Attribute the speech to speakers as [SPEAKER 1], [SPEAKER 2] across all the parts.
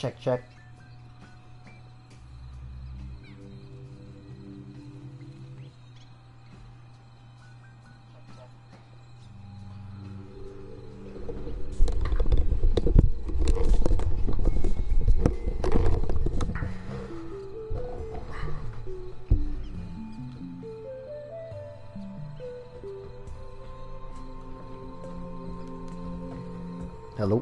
[SPEAKER 1] check, check. Hello?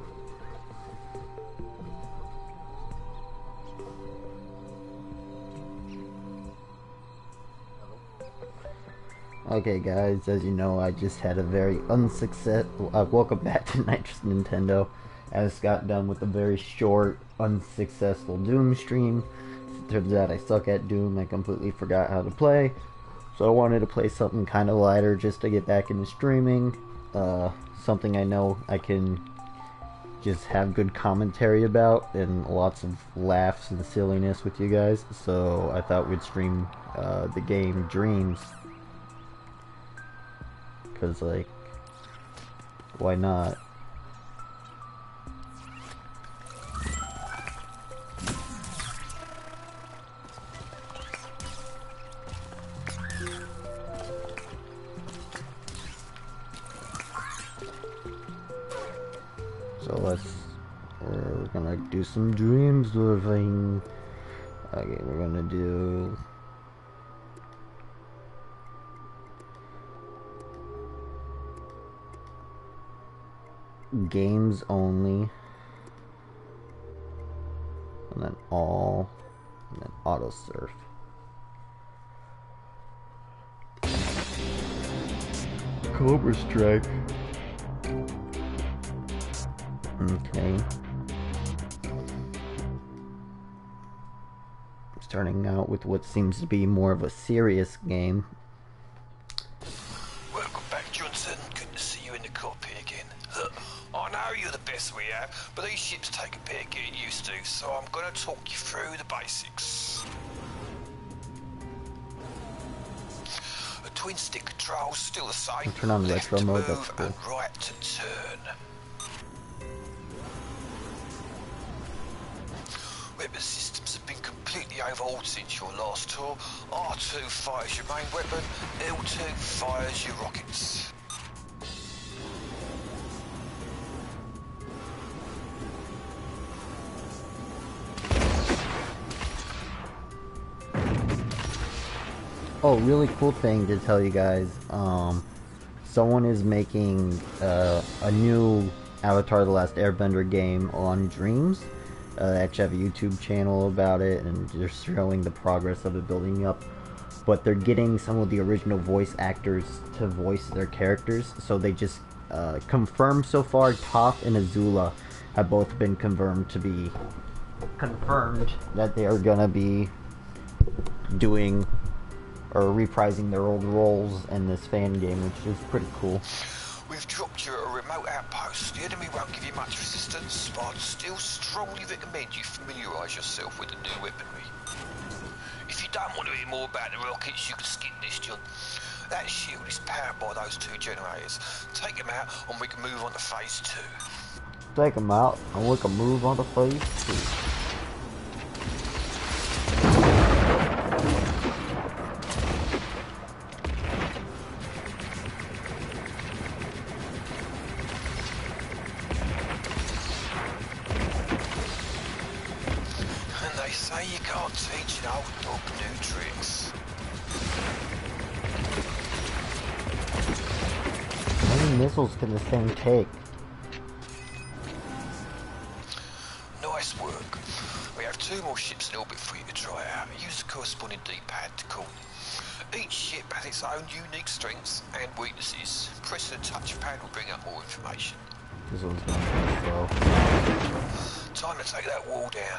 [SPEAKER 1] Okay guys, as you know, I just had a very unsuccessful, welcome back to Nitrous Nintendo. I just got done with a very short, unsuccessful Doom stream. It turns out I suck at Doom, I completely forgot how to play. So I wanted to play something kind of lighter just to get back into streaming. Something I know I can just have good commentary about and lots of laughs and silliness with you guys. So I thought we'd stream the game Dreams. Because, like, why not? So we're gonna do some Dreams living. Okay, we're gonna do games only, and then all, and then auto surf. Cobra Strike. Okay. Starting out with what seems to be more of a serious game.
[SPEAKER 2] Welcome back, Johnson. Good to see you in the cockpit again. Look, I know you're the best we have, but these ships take a bit of getting used to, so I'm going to talk you through the basics. A twin stick control's still the same.
[SPEAKER 1] Turn on
[SPEAKER 2] Left
[SPEAKER 1] retro
[SPEAKER 2] to
[SPEAKER 1] mode,
[SPEAKER 2] move
[SPEAKER 1] that's cool.
[SPEAKER 2] and right to turn. Weapon systems have been completely overhauled since your last tour. R2 fires your main weapon, L2 fires your rockets.
[SPEAKER 1] Oh, really cool thing to tell you guys. Someone is making a new Avatar: The Last Airbender game on Dreams. They actually have a YouTube channel about it, and they're showing the progress of it building up. But they're getting some of the original voice actors to voice their characters. So they just confirmed so far. Toph and Azula have both been confirmed that they are gonna be doing or reprising their old roles in this fan game, which is pretty cool.
[SPEAKER 2] We've dropped you at a remote outpost. The enemy won't give you much resistance, but I'd still strongly recommend you familiarise yourself with the new weaponry. If you don't want to hear more about the rockets, you can skip this, John. That shield is powered by those two generators. Take them out and we can move on to phase 2.
[SPEAKER 1] Take them out and we can move on to phase 2.
[SPEAKER 2] You can't teach an old dog new tricks.
[SPEAKER 1] How many missiles can this thing take?
[SPEAKER 2] Nice work. We have 2 more ships in orbit for you to try out. Use the corresponding D-pad to call them. Each ship has its own unique strengths and weaknesses. Press the touchpad will bring up more information.
[SPEAKER 1] This one's going pretty slow.
[SPEAKER 2] Time to take that wall down.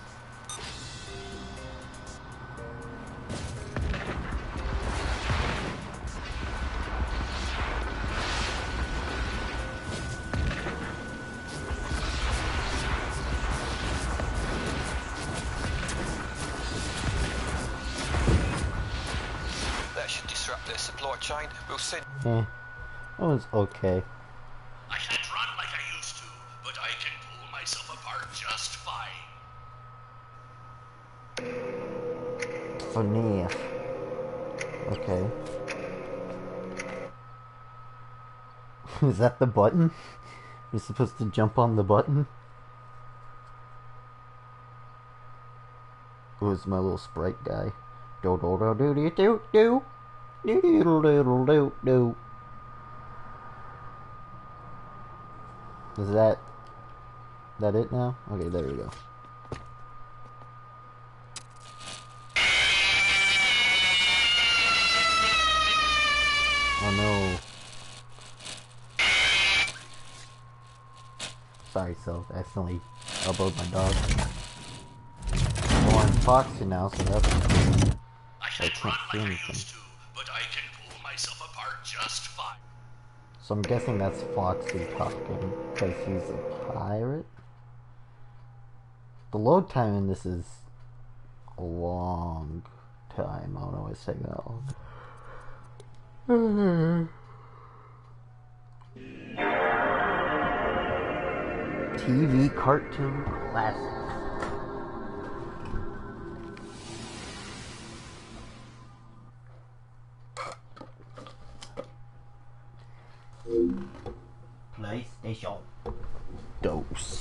[SPEAKER 2] Their supply chain. We'll send.
[SPEAKER 1] That was okay.
[SPEAKER 3] I can't run like I used to, but I can pull myself apart just fine.
[SPEAKER 1] Oh, nee. Okay. Is that the button? You're supposed to jump on the button? Who's my little sprite guy? Do do do do do do do do do do do do. Is that it now? Okay, there we go. Oh no. Sorry, Self. Accidentally elbowed my dog. Well, I'm Foxy now, so that's... I can't see anything.
[SPEAKER 3] But I can pull myself apart just fine.
[SPEAKER 1] So I'm guessing that's Foxy talking, because he's a pirate? The load time in this is a long time. I don't know why it's taking that long. TV cartoon classics. PlayStation. Dose.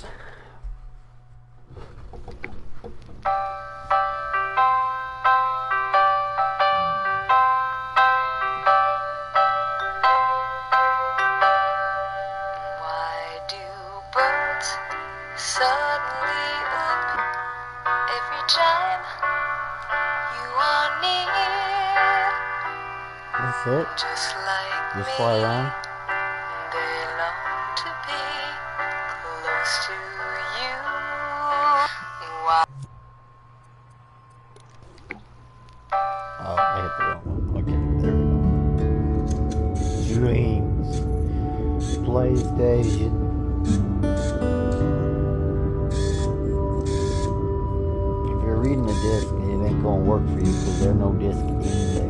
[SPEAKER 4] Suddenly up every time you are near.
[SPEAKER 1] That's it?
[SPEAKER 4] Just like
[SPEAKER 1] Just
[SPEAKER 4] me,
[SPEAKER 1] fly around?
[SPEAKER 4] they long to be close to you.
[SPEAKER 1] Oh, I hit the wrong one. Okay, there we go. Dreams. PlayStation. Reading the disc, it ain't gonna work for you because there's no disc in there.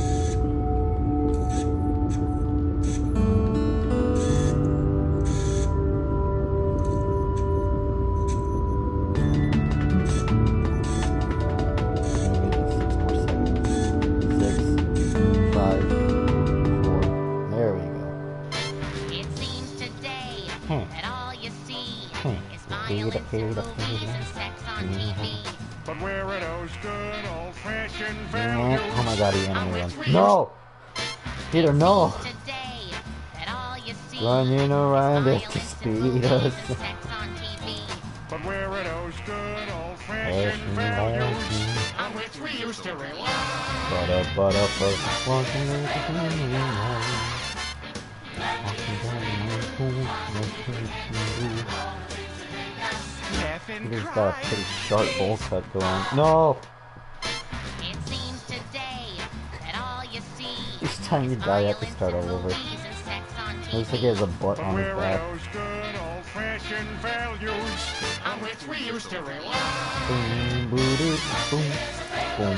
[SPEAKER 1] Six, 5, 4. There we go.
[SPEAKER 5] It seems today that all you see is violence and movies and sex on TV.
[SPEAKER 6] But where are those good old-fashioned
[SPEAKER 1] Oh
[SPEAKER 6] values?
[SPEAKER 1] my god, he enemy runs. No! Peter, no!
[SPEAKER 5] Today that all you see
[SPEAKER 1] Running around
[SPEAKER 5] is
[SPEAKER 1] at the
[SPEAKER 5] violence and
[SPEAKER 1] speed
[SPEAKER 5] movies
[SPEAKER 1] of
[SPEAKER 5] and sex on TV.
[SPEAKER 6] But where are those good old-fashioned values on which we used to rely?
[SPEAKER 1] He's got a pretty sharp bowl cut going. No!
[SPEAKER 5] It seems today that all you see
[SPEAKER 1] Each time you die, you have to start all over.
[SPEAKER 5] movies and sex on
[SPEAKER 1] Looks like
[SPEAKER 5] TV.
[SPEAKER 1] he has a butt
[SPEAKER 6] But
[SPEAKER 1] on his
[SPEAKER 6] where are
[SPEAKER 1] back.
[SPEAKER 6] those good old-fashioned values on which we used to rely?
[SPEAKER 1] Boom, boom, boom, boom.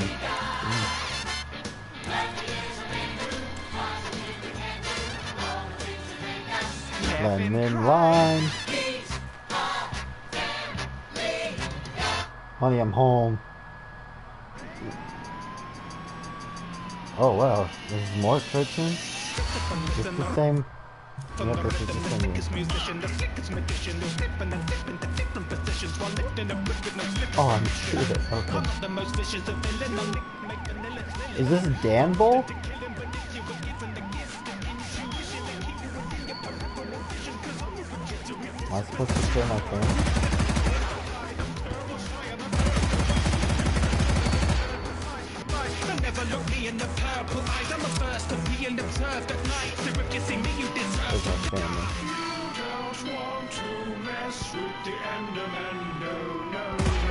[SPEAKER 1] Lemon lime. Honey, I'm home. Oh wow, this is more cartoon? It's the same. Yep, this is the same. Oh, I'm sure that. Okay. Is this Dan Bowl? Am I supposed to share my phone?
[SPEAKER 7] Never look me in the purple eyes. I'm the first to be observed at night. So if you see me, you deserve.
[SPEAKER 1] There's my family.
[SPEAKER 6] Don't want to mess with the Enderman. No, no,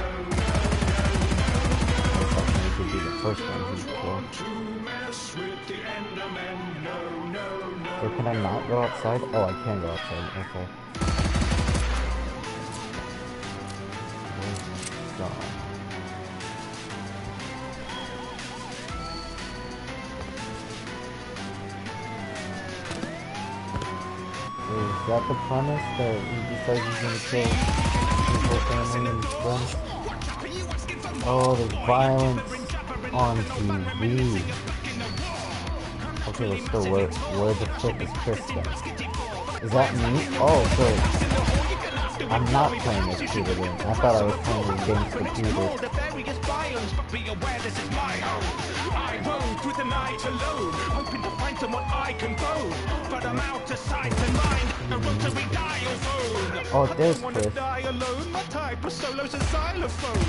[SPEAKER 1] I thought maybe could be the first one he's killed.
[SPEAKER 6] to mess with the Enderman. No, no, no.
[SPEAKER 1] So can I not go outside? Oh, I can go outside. Okay. Where's my Is that the premise that he decides he's gonna kill his whole family and his friends? Oh, there's violence. Oh on TV. Okay, let's go. Where the frick is Chris then? Is that me? Oh, so I'm not playing this computer game. I thought I was playing against the computer.
[SPEAKER 7] I roam through the night alone, hoping to find someone I can phone. But I'm out of sight and mind, a rotary dial phone.
[SPEAKER 1] Oh, there's
[SPEAKER 7] I
[SPEAKER 1] Chris.
[SPEAKER 7] die alone, my type of solo's a xylophone.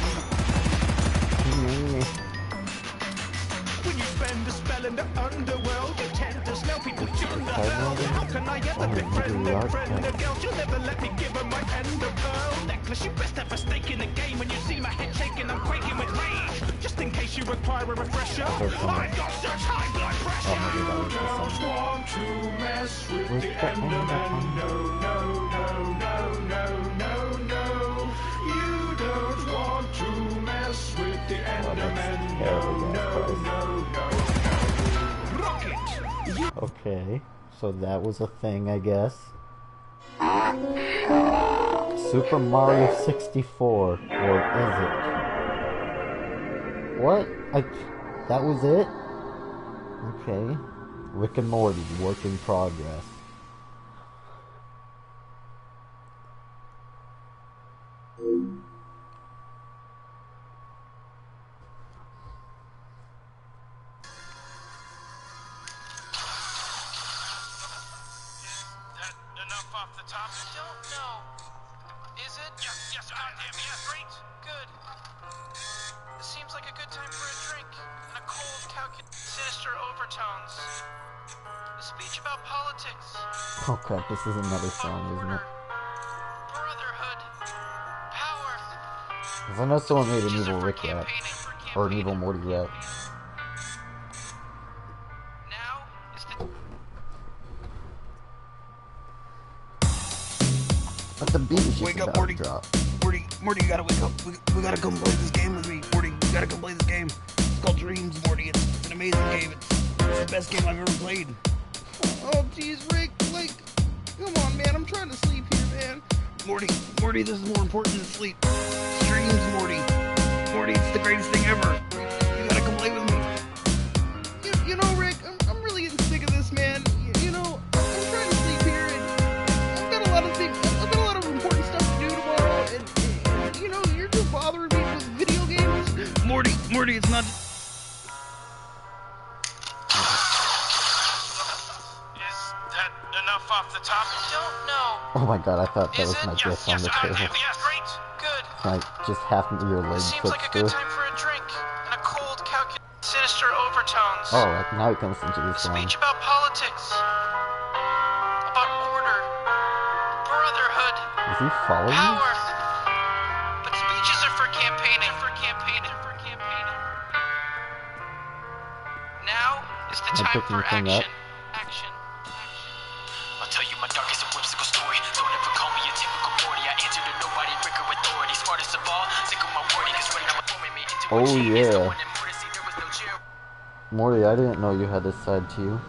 [SPEAKER 7] When you spend a spell in the underworld, you tend to smell people's gender. How can I ever befriend and friend a girl? She'll never let me give her my end of pearl necklace. You best have a stake in the game. When you see my head shaking, I'm quaking with rage. Just in case you require a refresher, I've got such high blood pressure. You don't want to mess with the Enderman. No, no, no, no, no, no, no. You don't want to mess with the Enderman. No, no, no.
[SPEAKER 1] Okay, so that was a thing, I guess. Super Mario 64, or is it? What? That was it? Okay. Rick and Morty, work in progress.
[SPEAKER 7] Off the top? I don't know. Is it? Yes, goddamn, yes, great, good. It seems like a good time for a drink and a cold, calculated, sinister overtones. A speech about politics.
[SPEAKER 1] Oh crap, this is another song, isn't it?
[SPEAKER 7] Brotherhood. Power.
[SPEAKER 1] Because I know someone made an evil Rick rap. Or an evil Morty rap.
[SPEAKER 7] Now is the...
[SPEAKER 1] But the beat is just
[SPEAKER 2] Wake up,
[SPEAKER 1] about
[SPEAKER 2] Morty.
[SPEAKER 1] to drop.
[SPEAKER 2] Morty, you gotta wake up. We gotta come play this game with me. Morty, you gotta come play this game. It's called Dreams, Morty. It's an amazing game. It's the best game I've ever played.
[SPEAKER 8] Oh, jeez, Rick, like, come on, man, I'm trying to sleep here, man.
[SPEAKER 2] Morty, this is more important than sleep. It's Dreams, Morty. Morty, it's the greatest thing ever. You gotta come play with me.
[SPEAKER 8] You know, Rick, I'm really getting sick of this, man. You know, I'm trying to sleep here, and I've got a lot of things, I've got a lot of important stuff to do tomorrow, and you know, you're just bothering me with video games.
[SPEAKER 2] Morty, it's not...
[SPEAKER 7] Enough off the top? I don't know.
[SPEAKER 1] Oh my god, I thought that
[SPEAKER 7] Is
[SPEAKER 1] was
[SPEAKER 7] it?
[SPEAKER 1] my gift on the table.
[SPEAKER 7] Yes, great, good.
[SPEAKER 1] Like, just half of your leg
[SPEAKER 7] Seems
[SPEAKER 1] clips
[SPEAKER 7] like a good
[SPEAKER 1] through.
[SPEAKER 7] time for a drink and a cold, calculated, sinister overtones.
[SPEAKER 1] Oh, like, now he comes into
[SPEAKER 7] A
[SPEAKER 1] this song.
[SPEAKER 7] speech about politics, about order, brotherhood,
[SPEAKER 1] Is he following me?
[SPEAKER 7] power. But speeches are for campaigning, Now is the
[SPEAKER 1] Am I
[SPEAKER 7] time
[SPEAKER 1] picking
[SPEAKER 7] for
[SPEAKER 1] anything up?
[SPEAKER 7] action.
[SPEAKER 3] I'll tell you my darkest and whimsical story. Don't ever call me a typical Morty. I answer to nobody, rigor authority. Smartest of all, sick of my wording. Cause when I'm forming me into
[SPEAKER 1] Oh,
[SPEAKER 3] a genius,
[SPEAKER 1] yeah.
[SPEAKER 3] no one in Morty, there was no cheer.
[SPEAKER 1] Morty, I didn't know you had this side to you.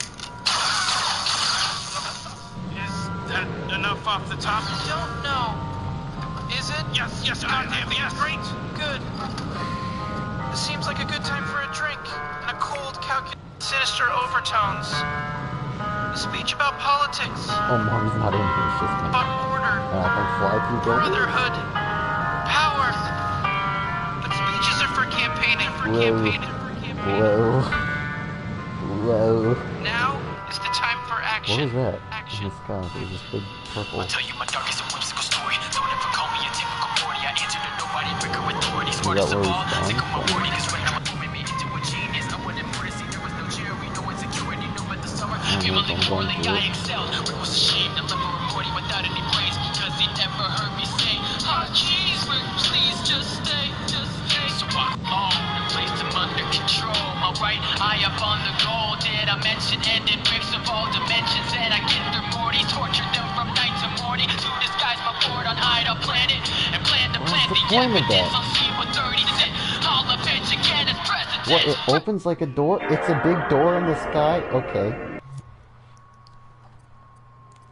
[SPEAKER 7] Is that enough off the top? I don't know. Is it? Yes, goddamn, yes, great, good. It seems like a good time for a drink and a cold, calculated, sinister overtones. A speech about politics,
[SPEAKER 1] Oh, Morty's not in here, it's just me.
[SPEAKER 7] about order,
[SPEAKER 1] And I can fly through buildings.
[SPEAKER 7] brotherhood, power. But speeches are for campaigning,
[SPEAKER 1] Whoa. Whoa.
[SPEAKER 7] Now is the time for
[SPEAKER 1] What
[SPEAKER 7] action.
[SPEAKER 1] was that? In the sky, there's this big purple.
[SPEAKER 3] I'll tell you my darkest and whimsical story. Don't ever call me a typical Morty. I answer to nobody, rigor authority.
[SPEAKER 1] Is that
[SPEAKER 3] Smartest
[SPEAKER 1] where
[SPEAKER 3] of
[SPEAKER 1] he's
[SPEAKER 3] all,
[SPEAKER 1] going?
[SPEAKER 3] sick of my wording. Cause when I'm forming me into a genius, no one in Morty, there was no cherry, no insecurity, no but the summer. Feeling poorly, I excelled. Rick was ashamed to live a Morty without any praise because he never heard me say, oh jeez, Rick, please just stay. So I own and placed him under control. Alright, I up on the goal. Did I mention ended Ricks of all dimensions? And I get through Morty, torture them from night to morning to disguise my board on Ida planet and plan to plant the
[SPEAKER 1] point of
[SPEAKER 3] evidence
[SPEAKER 1] that?
[SPEAKER 3] on C-130. All of it again is president.
[SPEAKER 1] What, it opens like a door? It's a big door in the sky? Okay.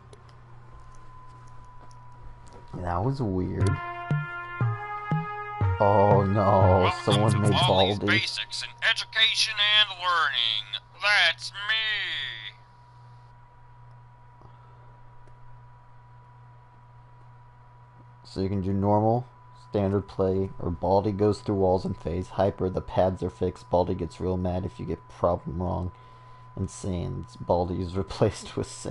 [SPEAKER 1] That was weird. Oh no, someone
[SPEAKER 3] Welcome to
[SPEAKER 1] made
[SPEAKER 3] Wally's
[SPEAKER 1] Baldi.
[SPEAKER 3] Basics in Education and Learning. That's me.
[SPEAKER 1] So you can do normal, standard play, or Baldi goes through walls and phase. Hyper, the pads are fixed. Baldi gets real mad if you get problem wrong. And Sans, Baldi is replaced with Sans.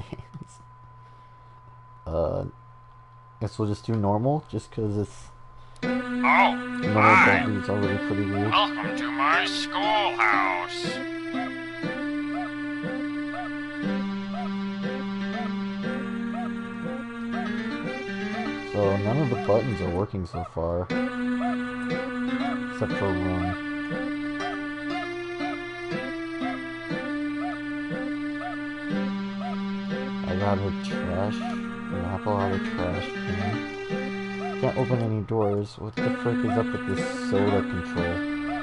[SPEAKER 1] Guess we'll just do normal, just cause it's...
[SPEAKER 3] Oh,
[SPEAKER 1] normal
[SPEAKER 3] hi.
[SPEAKER 1] Baldi is already pretty weird.
[SPEAKER 3] Welcome to my schoolhouse.
[SPEAKER 1] So none of the buttons are working so far. Except for run. I got a trash, an apple out of trash can. Can't open any doors. What the frick is up with this soda control?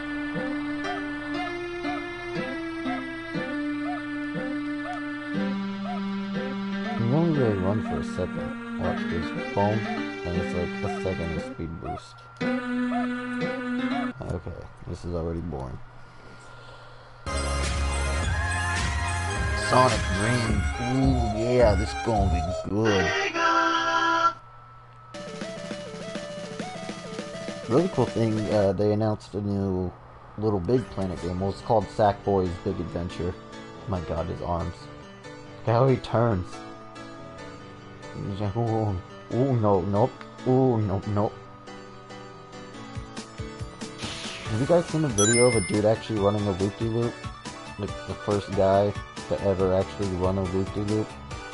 [SPEAKER 1] You can only really run for a second. Watch this. Boom. And it's like a second of speed boost. Okay, this is already boring. Sonic Dream. Ooh, yeah, this is gonna be good. Really cool thing, they announced a new Little Big Planet game. Well, it's called Sackboy's Big Adventure. Oh my god, his arms. Look at how he turns. He's like, ooh, ooh, no, nope. Ooh, nope, nope. Have you guys seen a video of a dude actually running a loop-de-loop? Like, the first guy to ever actually run a loop-de-loop?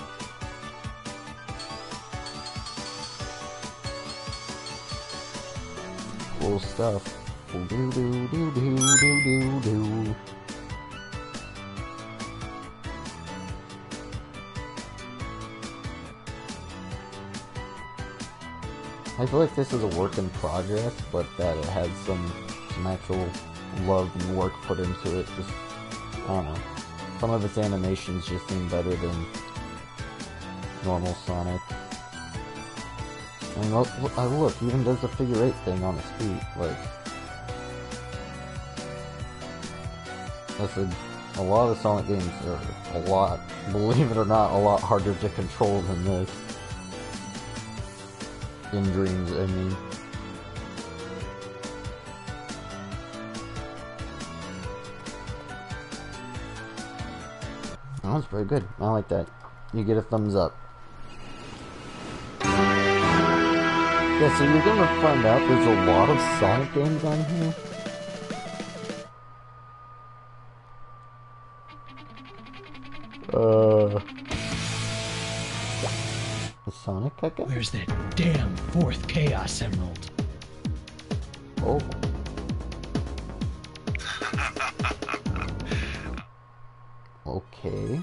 [SPEAKER 1] Cool stuff. Do do do do do do do. I feel like this is a work in progress, but that it has some actual love and work put into it. Just, I don't know. Some of its animations just seem better than normal Sonic. I mean, look, he even does the figure 8 thing on his feet. Like, listen, a lot of Sonic games are believe it or not, a lot harder to control than this. In Dreams, I mean. That was pretty good. I like that. You get a thumbs up. Yeah, so you're gonna find out there's a lot of Sonic games on here. The Sonic Keka?
[SPEAKER 9] Where's that damn fourth Chaos Emerald?
[SPEAKER 1] Oh. Okay.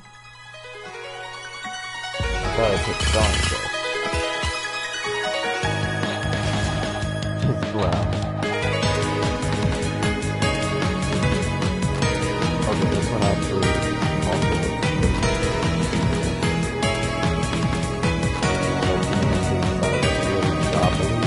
[SPEAKER 1] I thought I picked Sonic though. It's loud. Okay, this one actually also looks really choppy.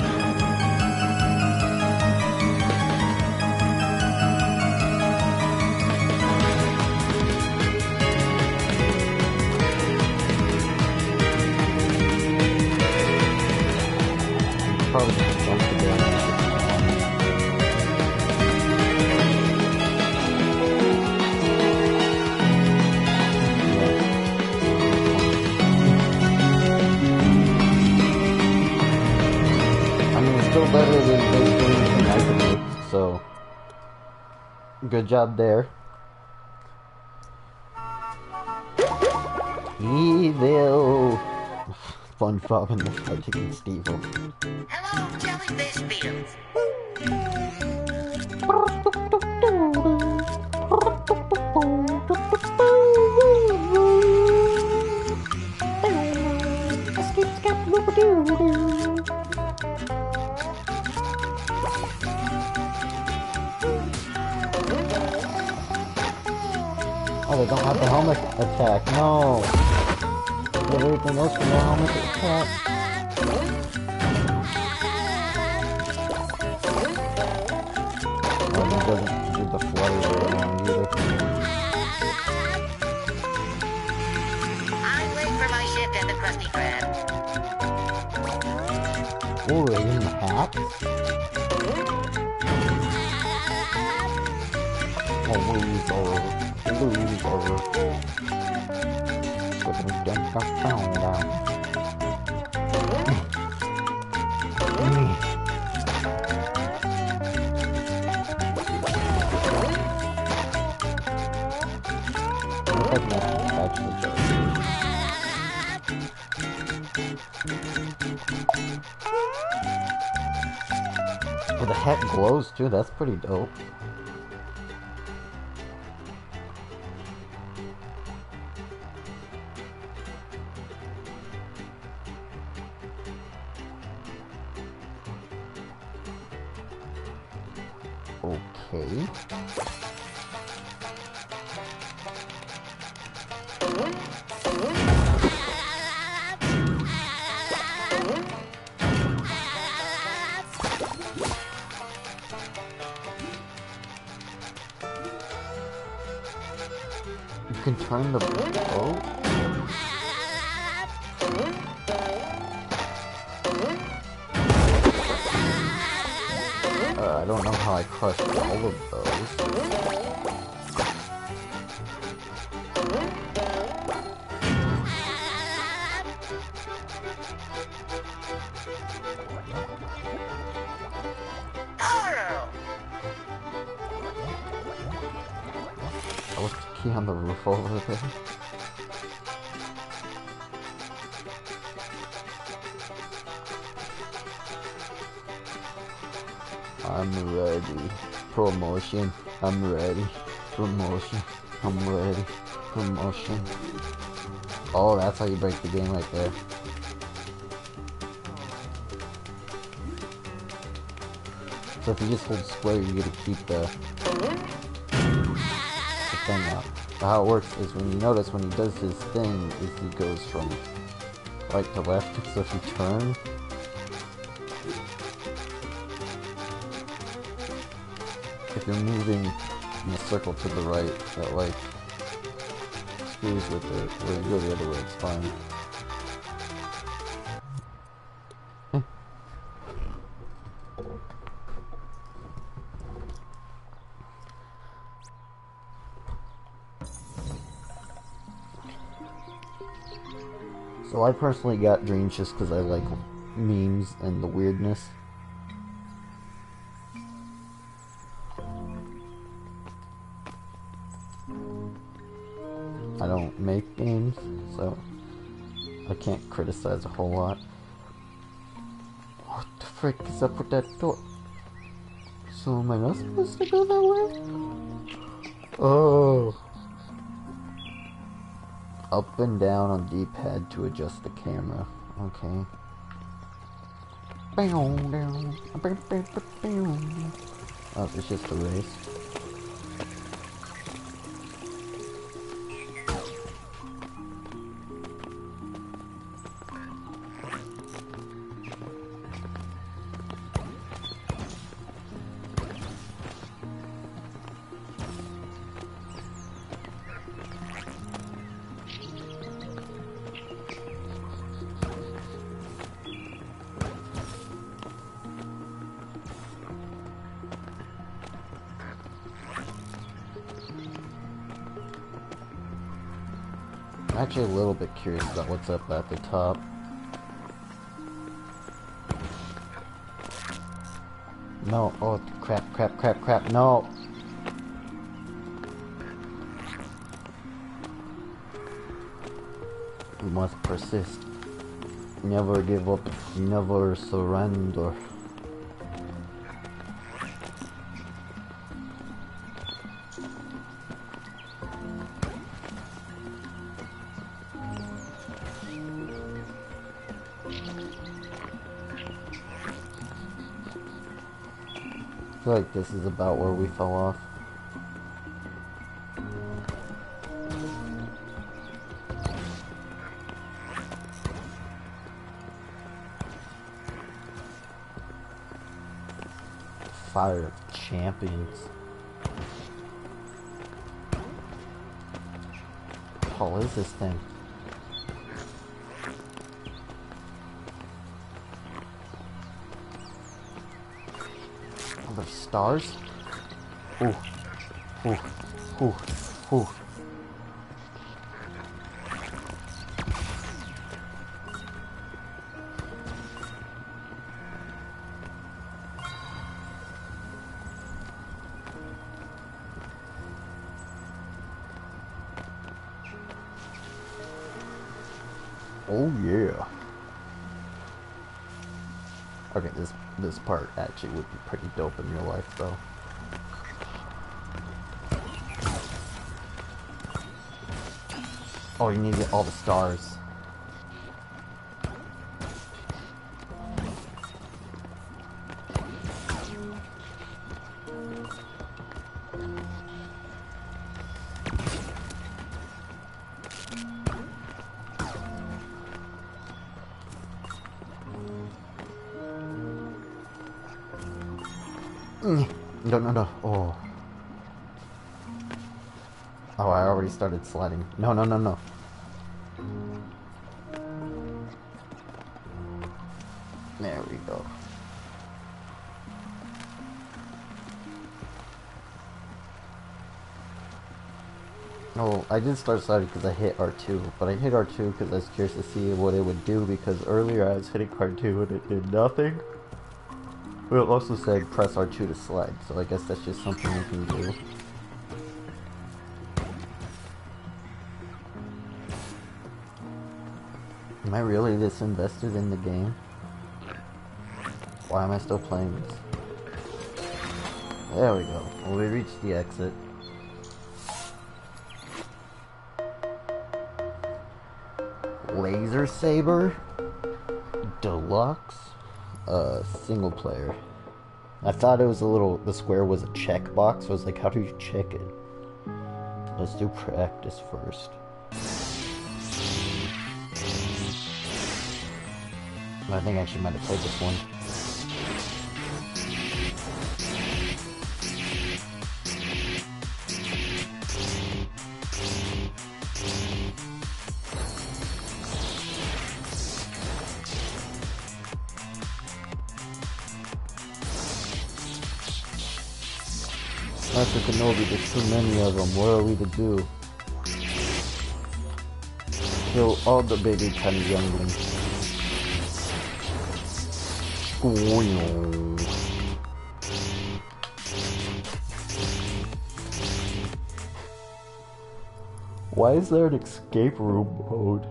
[SPEAKER 1] Probably just jump the damage. I mean, it's still better than those games in Hyperloop, so good job there. Evil! SpongeBob and the fight against Steve-O.
[SPEAKER 5] Hello, jellyfish fields.
[SPEAKER 1] Oh, they don't have the helmet attack. No! Get everything else from the helmet attack. doesn't do the flutter very long either.
[SPEAKER 5] I'm late for my shift at the Krusty Krab.
[SPEAKER 1] Oh, they in the hat? Oh, loser. Put them down. Oh, the hat glows too, that's pretty dope. Okay. You can turn the boat? I don't know how I crushed all of those. What's the key on the roof over there? I'm ready. Promotion. I'm ready. Promotion. I'm ready. Promotion. Oh, that's how you break the game right there. So if you just hold square, you get to keep the thing out. So how it works is when you notice when he does his thing, is he goes from right to left. So if you turn, if you're moving in a circle to the right, that like screws with it. Where you go the other way, it's fine. So I personally got dreams just because I like memes and the weirdness. I don't make games, so I can't criticize a whole lot. What the frick is up with that door? So am I not supposed to go that way? Oh. Up and down on D-pad to adjust the camera. Okay. Oh, it's just a race. I'm actually a little bit curious about what's up at the top. No, oh crap, no! We must persist. Never give up, never surrender. I feel like this is about where we fell off. Fire of Champions. tall is this thing? Oh, there's stars? Ooh. Ooh. Ooh. Ooh. Oh yeah. Okay, this part actually would be pretty dope in real life though. Oh, you need to get all the stars. No. Oh. Oh, I already started sliding. No. There we go. Oh, I did start sliding because I hit R2, but I hit R2 because I was curious to see what it would do, because earlier I was hitting R2 and it did nothing. But it also said press R2 to slide, so I guess that's just something you can do. Am I really this invested in the game? Why am I still playing this? There we go. Well, we reached the exit. Laser Saber Deluxe single player. I thought it was a little, the square was a checkbox, so I was like, how do you check it? Let's do practice first. I think I actually might have played this one. Master Kenobi, there's too many of them. What are we to do? Kill all the baby tiny younglings. Why is there an escape room mode?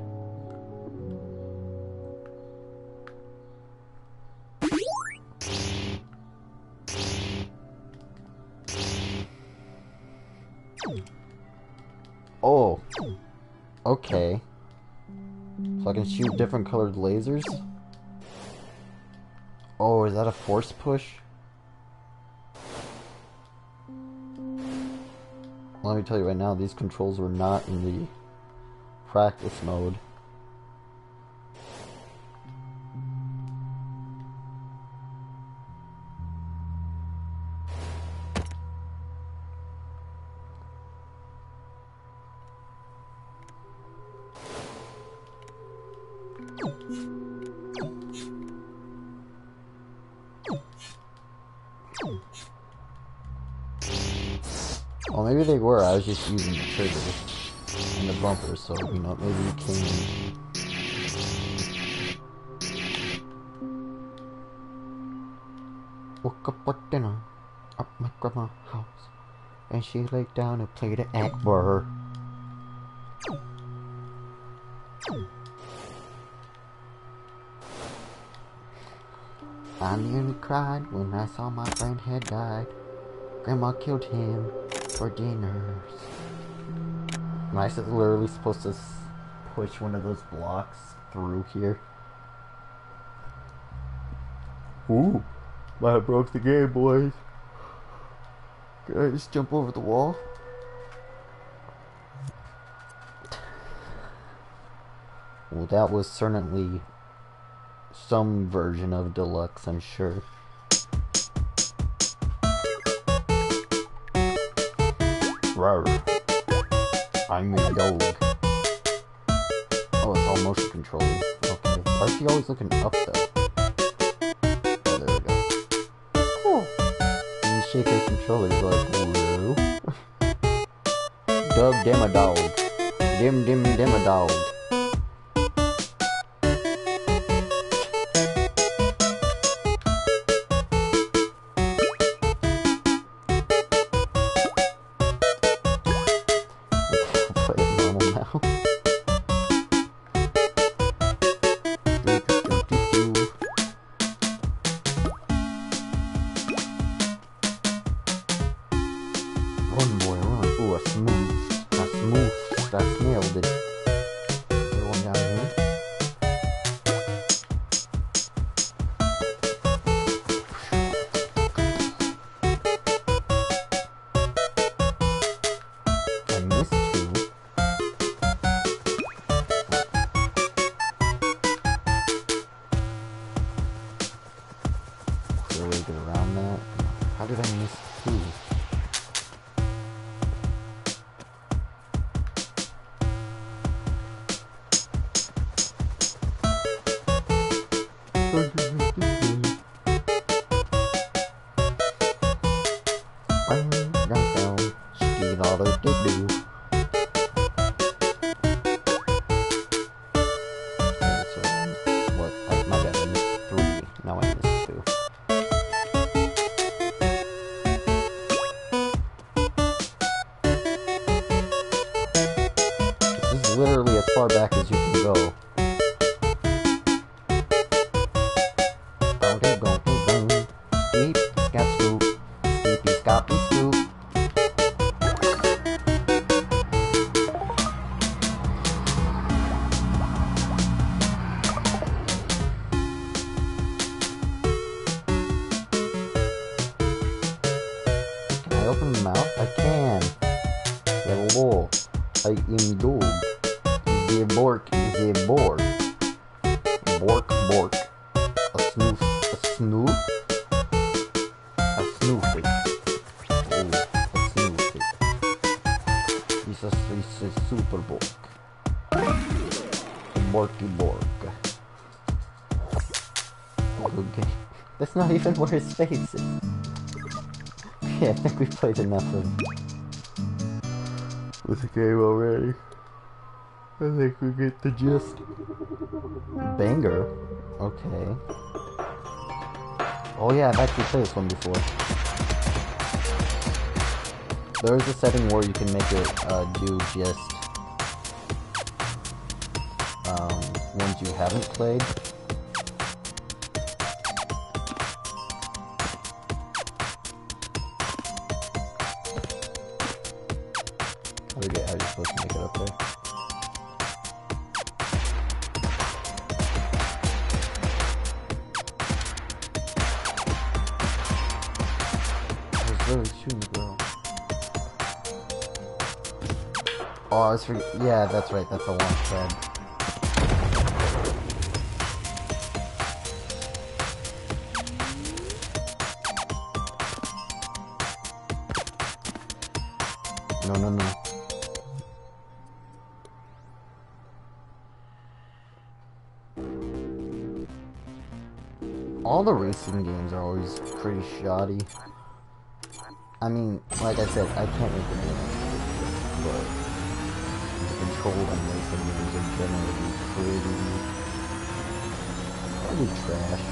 [SPEAKER 1] Oh, okay. So I can shoot different colored lasers? Oh, is that a force push? Let me tell you right now, these controls were not in the practice mode. Well, maybe they were. I was just using the triggers and the bumper, so, you know, maybe you can. Woke up for dinner at my grandma's house, and she laid down and played an Akbar. I nearly cried when I saw my friend had died. Grandma killed him for dinners. Am I literally supposed to push one of those blocks through here? Ooh, might have broke the game, boys. Can I just jump over the wall? Well, that was certainly some version of deluxe, I'm sure. Rawr. I'm a dog. Oh, motion controller. Okay. Why is she always looking up though? Oh, there we go. Cool. And you shake her controller, you're like, whoa. Dub dem a dog. Dim dim dim a dog. Put it normal now. Run, boy, run. Ooh, a smooth. That's nailed it. There one down here. I missed two. Is there a way to get around that? How did I miss two? Literally as far back as you can go. Steep, scap, scoop. Steepy, scoppy, scoop. Can I open the mouth? I can. Hello. I am dog. The bork is a bork. Bork, bork. A snoof, a snoop. A snoofy. Oh, a snoofy. He's a super bork. A borky bork. Okay. That's not even where his face is. Yeah, I think we played enough of the game already. I think we get the gist. Banger? Okay. Oh yeah, I've actually played this one before. There's a setting where you can make it do just ones you haven't played. I forget how you're supposed to make it up there. Really shooting the girl. Oh, I was yeah, that's right, that's a launch pad. No, no, no. All the racing games are always pretty shoddy. I mean, like I said, I can't make the game, but the control on racing games are generally pretty trash.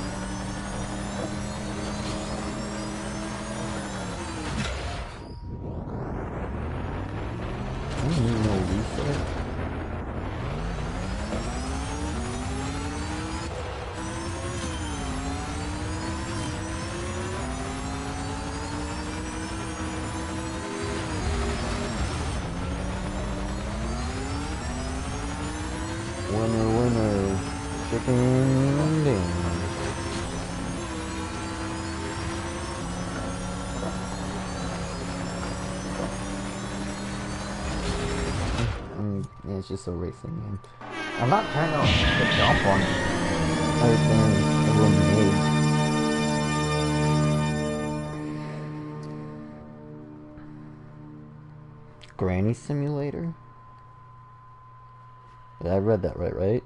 [SPEAKER 1] I don't need no reset. Winner, winner, chicken dinner. Yeah, it's just a racing game. I'm not trying to jump on everything everyone made. Granny Simulator? I read that right?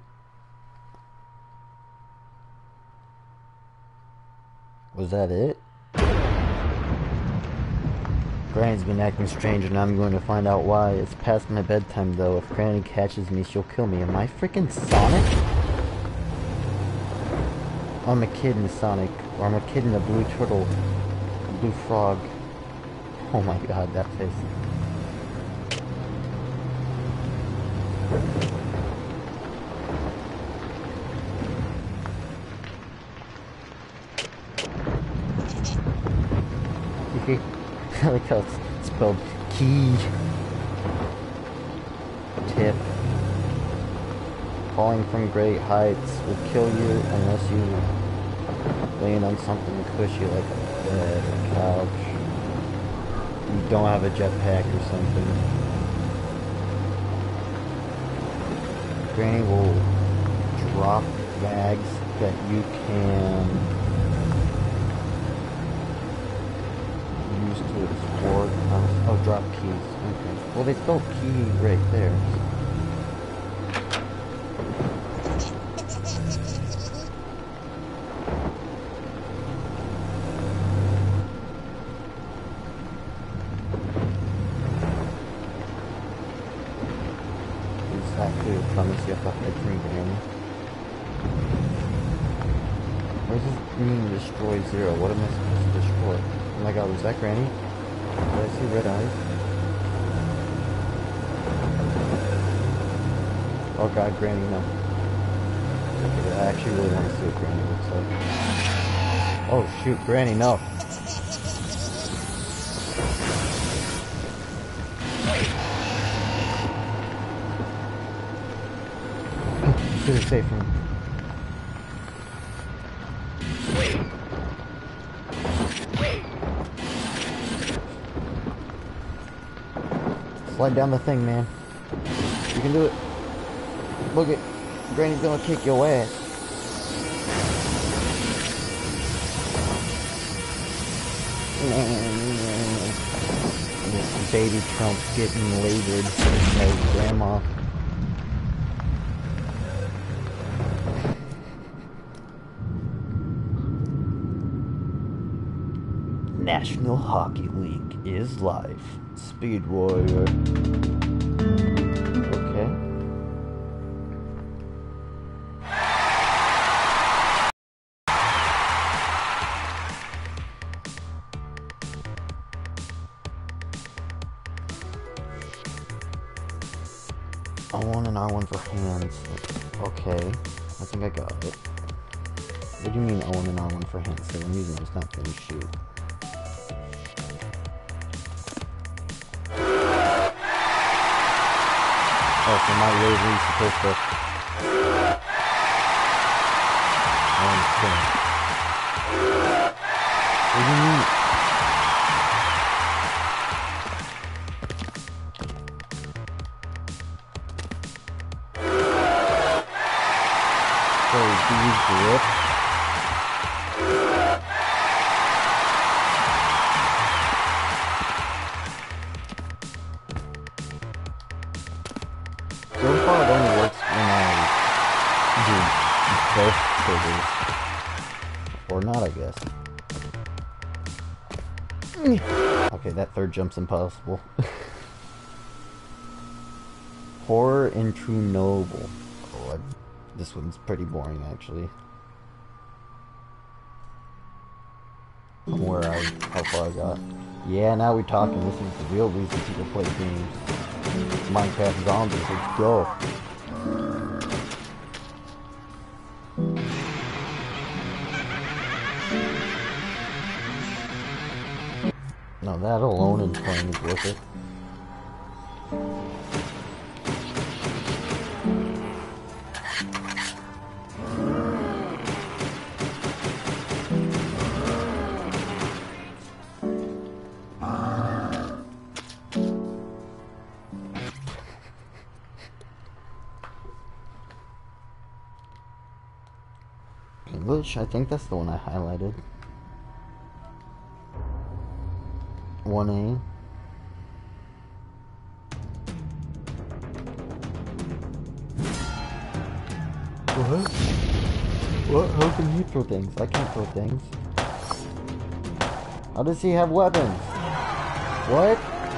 [SPEAKER 1] Was that it? Granny's been acting strange and I'm going to find out why. It's past my bedtime though. If Granny catches me, she'll kill me. Am I freaking Sonic? I'm a kid in Sonic. Or I'm a kid in a blue turtle. A blue frog. Oh my god, that face. I like how it's spelled key. Tip. Falling from great heights will kill you unless you land on something cushy like a bed or couch. You don't have a jetpack or something. Granny will drop bags that you can use to explore the house. Oh, drop keys. Okay. Well, they spelled key right there. Exactly the promise you have to hide from Granny. What does this mean, destroy zero? What am I supposed to destroy? Oh my god, was that Granny? Did I see red eyes? Oh god, Granny, no. Okay, I actually really want to see what Granny looks like. Oh shoot, Granny, no. Should have saved him. Slide down the thing, man. You can do it. Look it. Granny's gonna kick your ass. This baby Trump's getting labored by his grandma. National Hockey League is live. Speed Warrior. Okay. R1 and R1 for hands. Okay. I think I got it. What do you mean R1 and R1 for hands? So I'm using those, not to shoot. Oh, so my laser is supposed to... I understand. What do you mean? So, do you grip? So far it only works when I do both triggers. Or not, I guess. Okay, that third jump's impossible. Horror and True Noble. Oh, this one's pretty boring, actually. From where how far I got. Yeah, now we're talking. This is the real reason people play games. Minecraft Zombies, let's go. Now that alone in playing is worth it. English, I think that's the one I highlighted. 1A. What? What? How can he throw things? I can't throw things. How does he have weapons? What?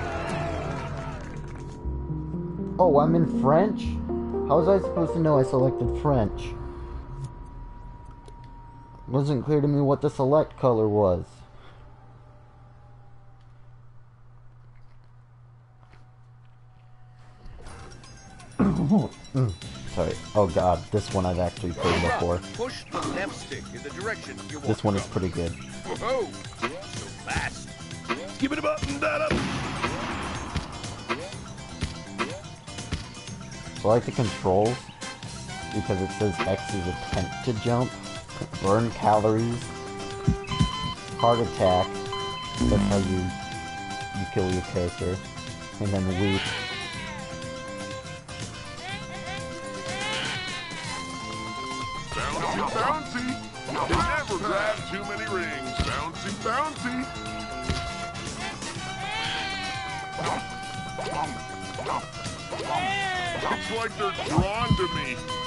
[SPEAKER 1] Oh, I'm in French? How was I supposed to know I selected French? It wasn't clear to me what the select color was. Sorry. Oh god, this one I've actually played before.
[SPEAKER 10] Push the left stick in the direction you want.
[SPEAKER 1] This one is pretty good.
[SPEAKER 10] Whoa! So fast. Give it a button, that up.
[SPEAKER 1] So I like the controls because it says X is attempt to jump, burn calories, heart attack. That's how you kill your character, and then weep.
[SPEAKER 6] Bouncy, bouncy. Never grab too many rings. Bouncy, bouncy. It's like they're drawn to me.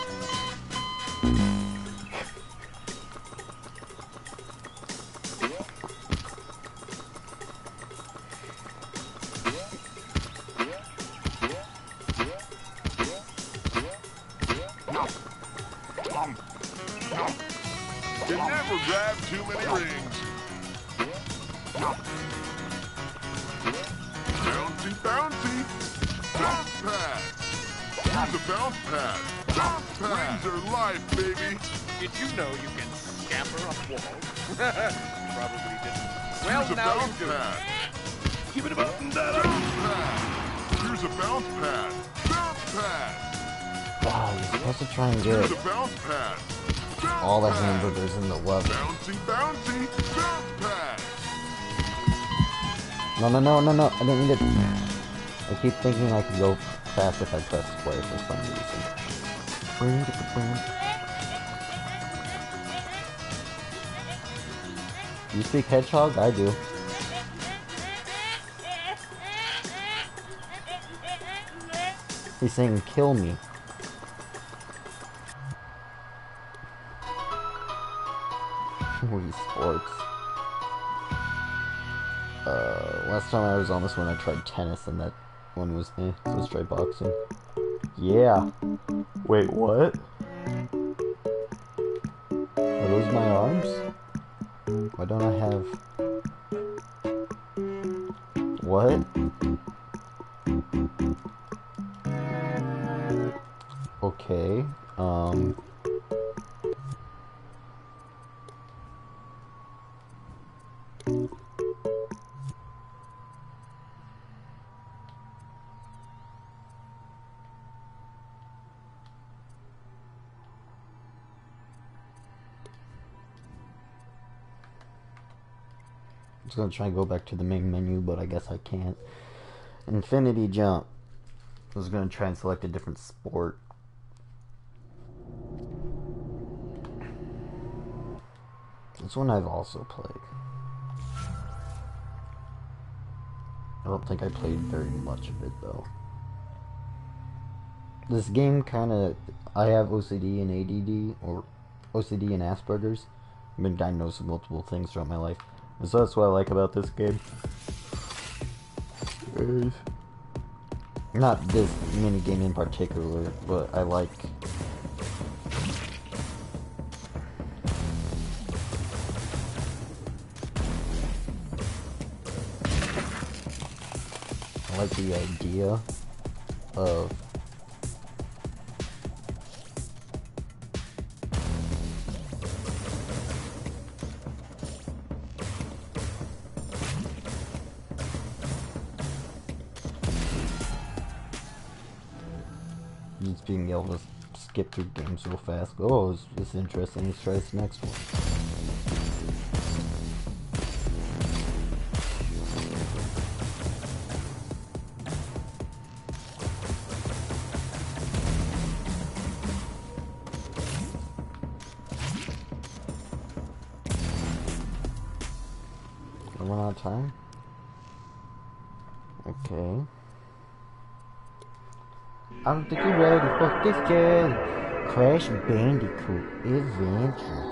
[SPEAKER 6] You never grab too many rings. Bouncy, bouncy. Bounce pad. Here's a bounce pad. Bounce pad. Rings are life, baby.
[SPEAKER 10] Did you know you can scamper up walls? Probably didn't. Well,
[SPEAKER 6] Here's a
[SPEAKER 10] now
[SPEAKER 6] bounce
[SPEAKER 10] you do.
[SPEAKER 6] pad.
[SPEAKER 10] Give it a button, that up.
[SPEAKER 6] Bounce pad. Here's a bounce pad. Bounce pad.
[SPEAKER 1] Wow, you're supposed to try and
[SPEAKER 6] Here's
[SPEAKER 1] get
[SPEAKER 6] a bounce pad.
[SPEAKER 1] all the hamburgers in the level.
[SPEAKER 6] Bouncy, bouncy. Bounce pad.
[SPEAKER 1] No, I didn't mean to. I keep thinking I could go fast if I press square for some reason. You speak hedgehog? I do. He's saying kill me. Wii Sports. Last time I was on this one, I tried tennis, and that one was so let's try boxing. Yeah. Wait, what? Are those my arms? Why don't I have... What? Okay, I was gonna try and go back to the main menu, but I guess I can't. Infinity Jump. I was gonna try and select a different sport. This one I've also played. I don't think I played very much of it though. This game kinda... I have OCD and ADD, or OCD and Asperger's. I've been diagnosed with multiple things throughout my life. And so that's what I like about this game. Not this mini game in particular, but I like... I like the idea of just being able to skip through games real fast. Oh, this is interesting. Let's try this next one. Run out of time? Okay. I don't think you're ready for this game. Crash Bandicoot Adventure.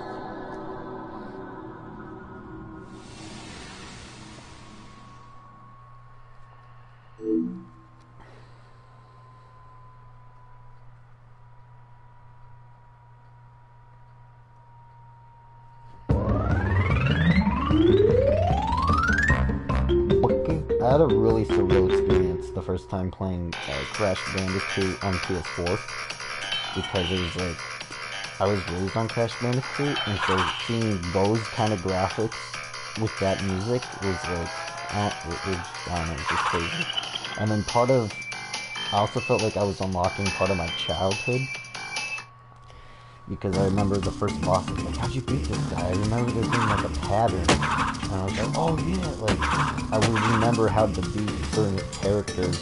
[SPEAKER 1] I had a really surreal experience the first time playing Crash Bandicoot on PS4 because it was like I was raised on Crash Bandicoot, and so seeing those kind of graphics with that music was like I don't know, it was just crazy. And then I also felt like I was unlocking part of my childhood because I remember the first boss was like, how'd you beat this guy? I remember there being like a pattern. And I was like, oh yeah, like, I would remember how to beat certain characters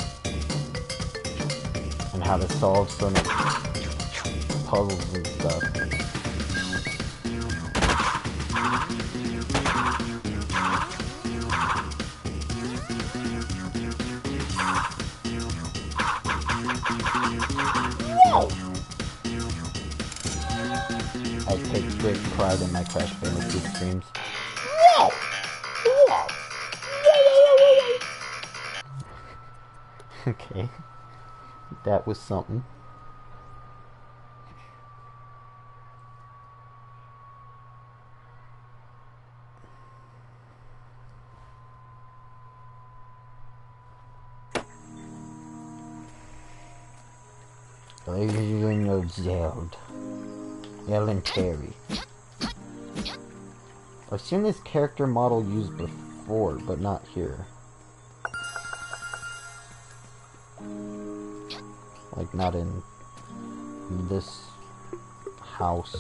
[SPEAKER 1] and how to solve certain puzzles and stuff. Whoa! I take great pride in my Crash Bandicoot streams. Whoa! Whoa! Okay. That was something. Legend of Zelda. Ellen Terry. I've seen this character model used before, but not here. Like, not in this house.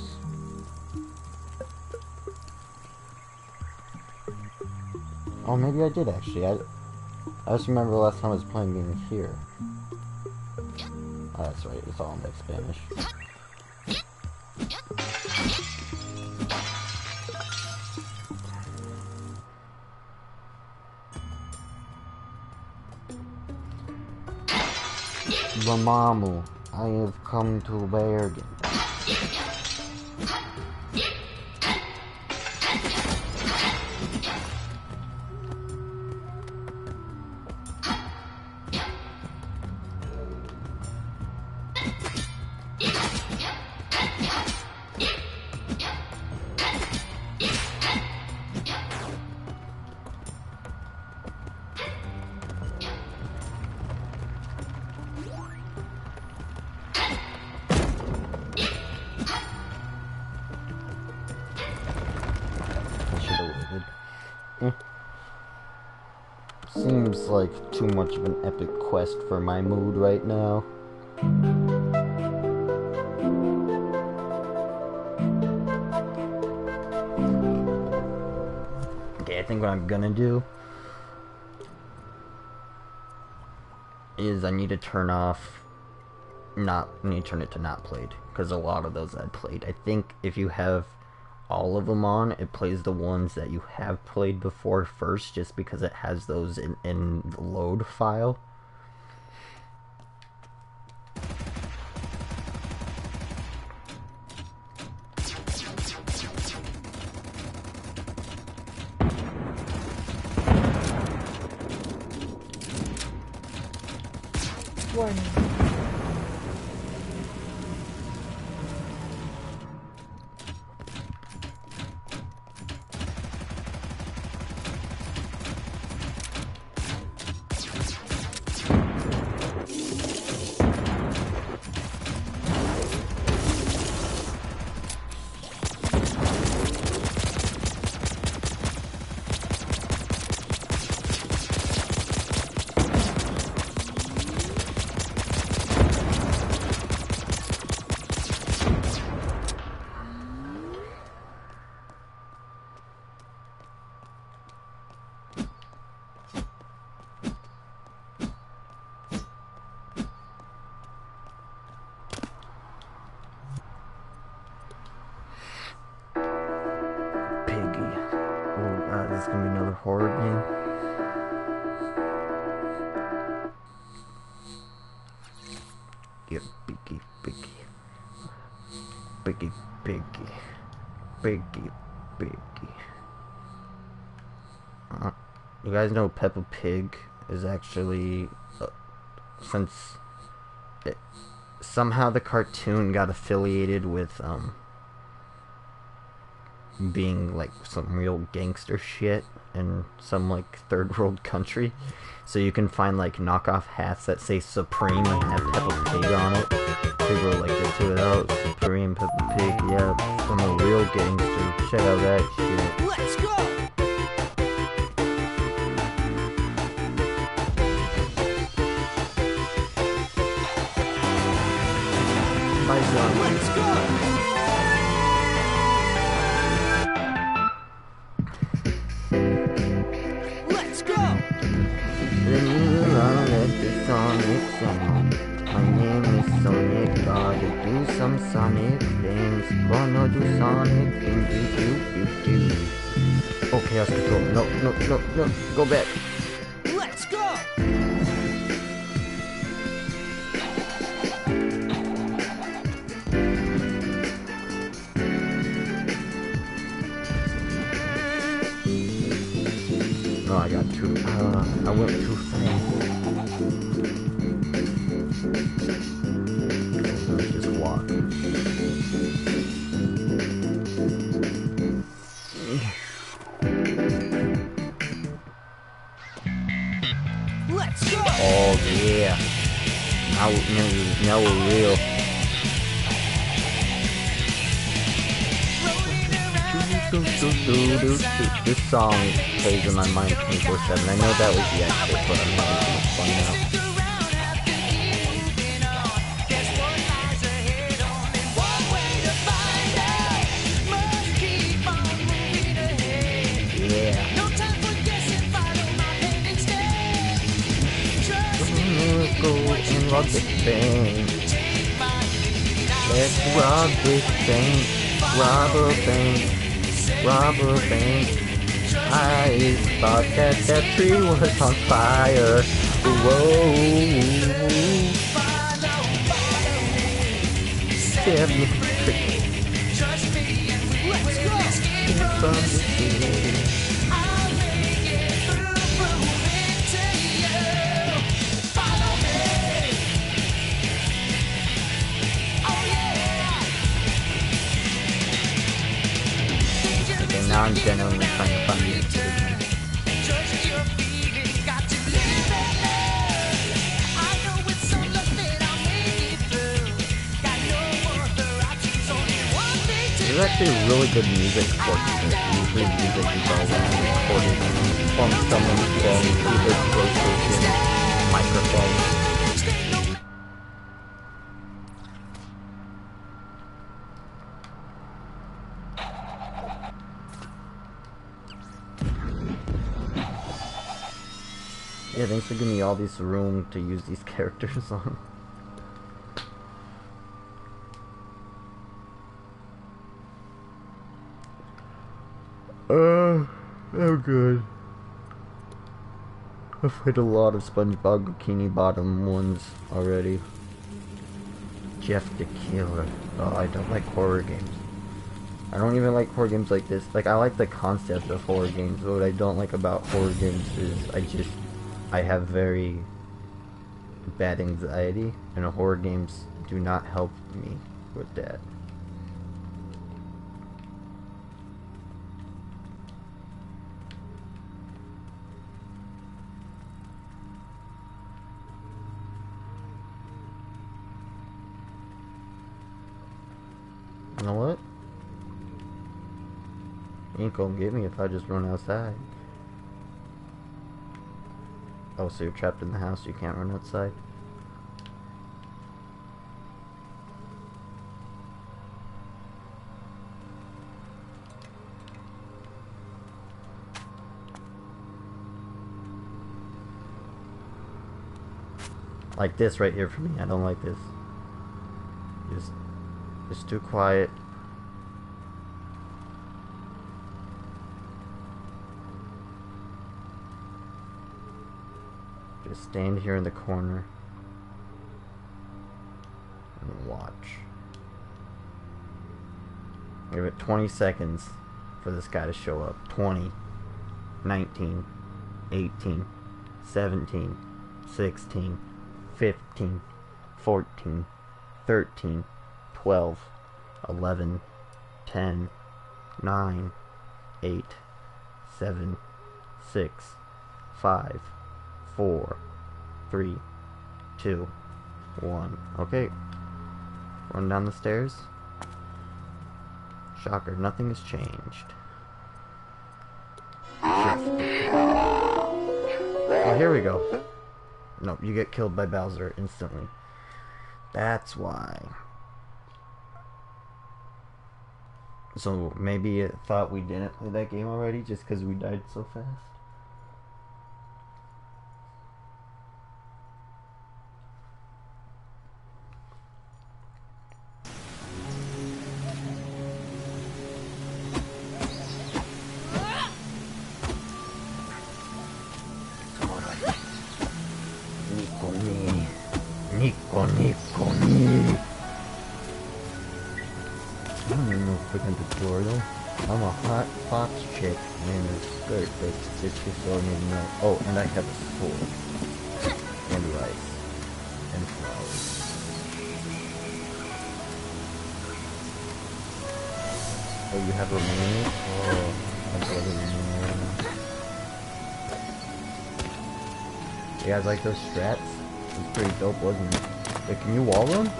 [SPEAKER 1] Oh, maybe I did actually. I just remember the last time I was playing in here. Oh, that's right, it's all in like Spanish. Mamamoo, I have come to bargain. Seems like too much of an epic quest for my mood right now. Okay, I think what I'm gonna do is I need to turn it to not played, because a lot of those I played. I think if you have all of them on, it plays the ones that you have played before first, just because it has those in the load file.
[SPEAKER 11] Warning.
[SPEAKER 1] Biggie, Biggie, Biggie, Biggie. You guys know Peppa Pig is actually, since somehow the cartoon got affiliated with, being like some real gangster shit in some like third world country. So you can find like knockoff hats that say Supreme and have Peppa Pig on it. People are like, get to it out, Supreme, Peppa Pig, yeah, I'm a real gangster, check out that shit.
[SPEAKER 7] Let's go! Let's go! Let's go!
[SPEAKER 1] Then you run at the Sonic song. My name is Sonic, gotta do some Sonic things. Gonna do Sonic things, do. Oh, Chaos Control, no, go back.
[SPEAKER 7] Let's go!
[SPEAKER 1] Oh, I got too, I went too fast. Let's just walk.
[SPEAKER 7] Let's go!
[SPEAKER 1] Oh, yeah. Now we're real. This song plays in my mind 24/7. I know that was the exit, but I'm having too much fun now. Yeah. Let's go and rob this bank. Let's rob this bank. Rob a bank. Rob a bank. I thought that tree was on fire. Whoa. 7 from the city. Now I'm genuinely trying to find the decision. There's actually really good music for this. Usually music is all recorded from someone's phone, either PlayStation, microphone. Yeah, thanks for giving me all this room to use these characters on. I'm good. I've played a lot of SpongeBob Bikini Bottom ones already. Jeff the Killer. Oh, I don't like horror games. I don't even like horror games like this. Like, I like the concept of horror games, but what I don't like about horror games is I have very bad anxiety, and horror games do not help me with that. You know what? You ain't gonna get me if I just run outside. Oh, so you're trapped in the house, you can't run outside? Like this right here for me, I don't like this. It's too quiet. Just stand here in the corner and watch. Give it 20 seconds for this guy to show up. 20, 19, 18, 17, 16, 15, 14, 13, 12, 11, 10, 9, 8, 7, 6, 5, 4, 3, 2, 1. Okay. Run down the stairs. Shocker, nothing has changed. Oh, here we go. Nope, you get killed by Bowser instantly. That's why. So maybe it thought we didn't play that game already just because we died so fast. Nico. I don't even know if we're in the tutorial. I'm a hot fox chick in a skirt that's just so you know. Oh, and I have a sword. And rice. And flowers. Oh, you have a maid? Oh, I've got a maid. You guys like those strats? It was pretty dope, wasn't it? Wait, can you wall run?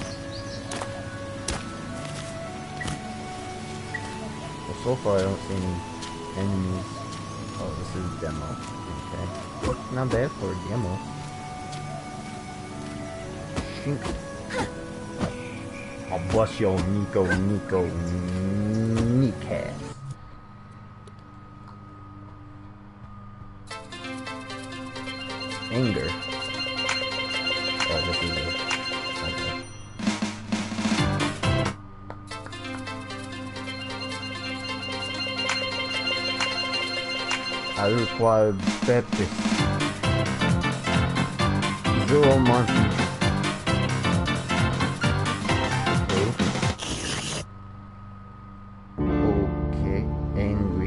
[SPEAKER 1] Well, so far I don't see any enemies. Oh, this is demo. Okay. Not bad for a demo. I'll bust your Nico kneecap. Anger. Oh, this is it. Okay. I require Baptist. 0 months. Okay, angry.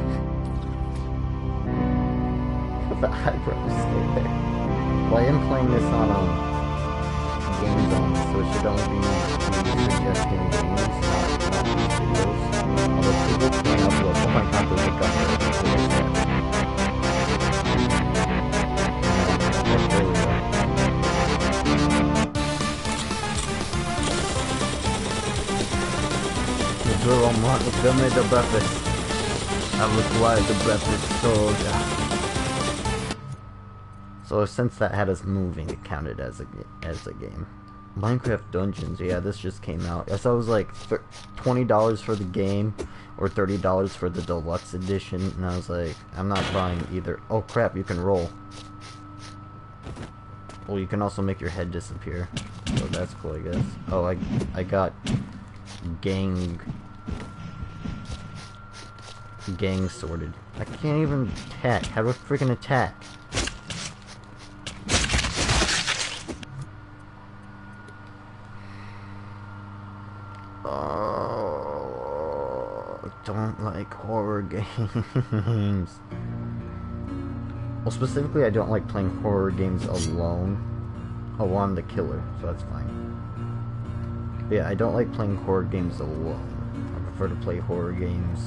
[SPEAKER 1] The eyebrows stay there. Well, I am playing this on Game Zone, so it should only be suggesting games, not videos. Although people can upload, oh my god, there's a gun there. There we go. The girl want to give me the breakfast. I require the breakfast soldier. So since that had us moving, it counted as a game. Minecraft Dungeons, yeah, this just came out. I saw it was like $20 for the game, or $30 for the deluxe edition, and I was like, I'm not buying either. Oh crap, you can roll. Well, you can also make your head disappear, so that's cool, I guess. Oh, I got gang sorted. I can't even attack. How do I freaking attack? Don't like horror games. Well, specifically, I don't like playing horror games alone. Oh, I'm the killer, so that's fine. But yeah, I don't like playing horror games alone. I prefer to play horror games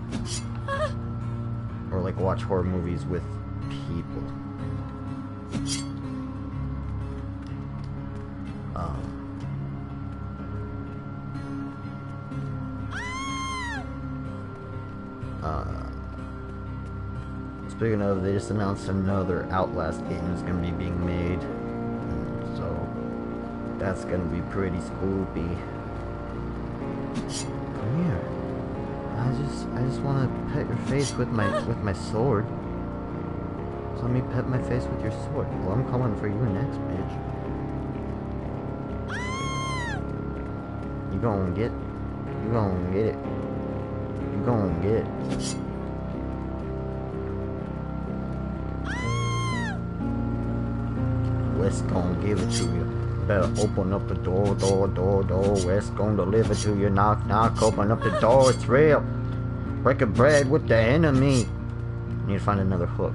[SPEAKER 1] or like watch horror movies with people. Speaking of, they just announced another Outlast game is going to be being made, so that's going to be pretty spoopy. Come here. I just want to pet your face with my sword. So let me pet my face with your sword. Well, I'm coming for you next, bitch. You gonna get it. You gonna get it. Let's gonna give it to you. Better open up the door, door. West gonna deliver to you, knock, knock. Open up the door, it's real. Breaking bread with the enemy. I need to find another hook.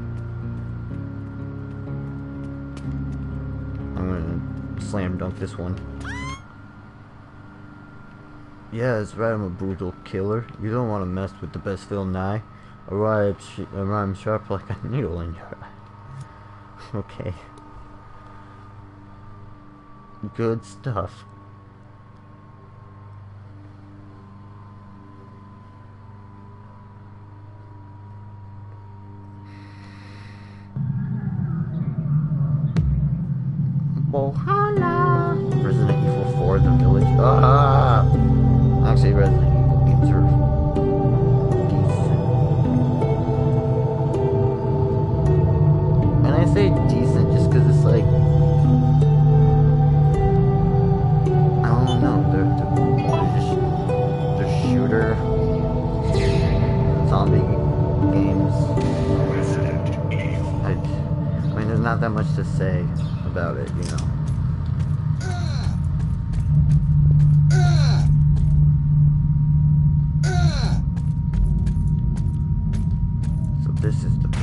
[SPEAKER 1] I'm gonna slam dunk this one. Yeah, that's right, I'm a brutal killer. You don't want to mess with the best Phil Nye. I rhyme sharp like a needle in your eye. Okay. Good stuff. Bohala! Resident Evil 4, The Village. Ah! Actually, Resident Evil games are decent. And I say decent just because it's like, I don't know, they're shooter zombie games. I mean, there's not that much to say about it, you know. So this is the point.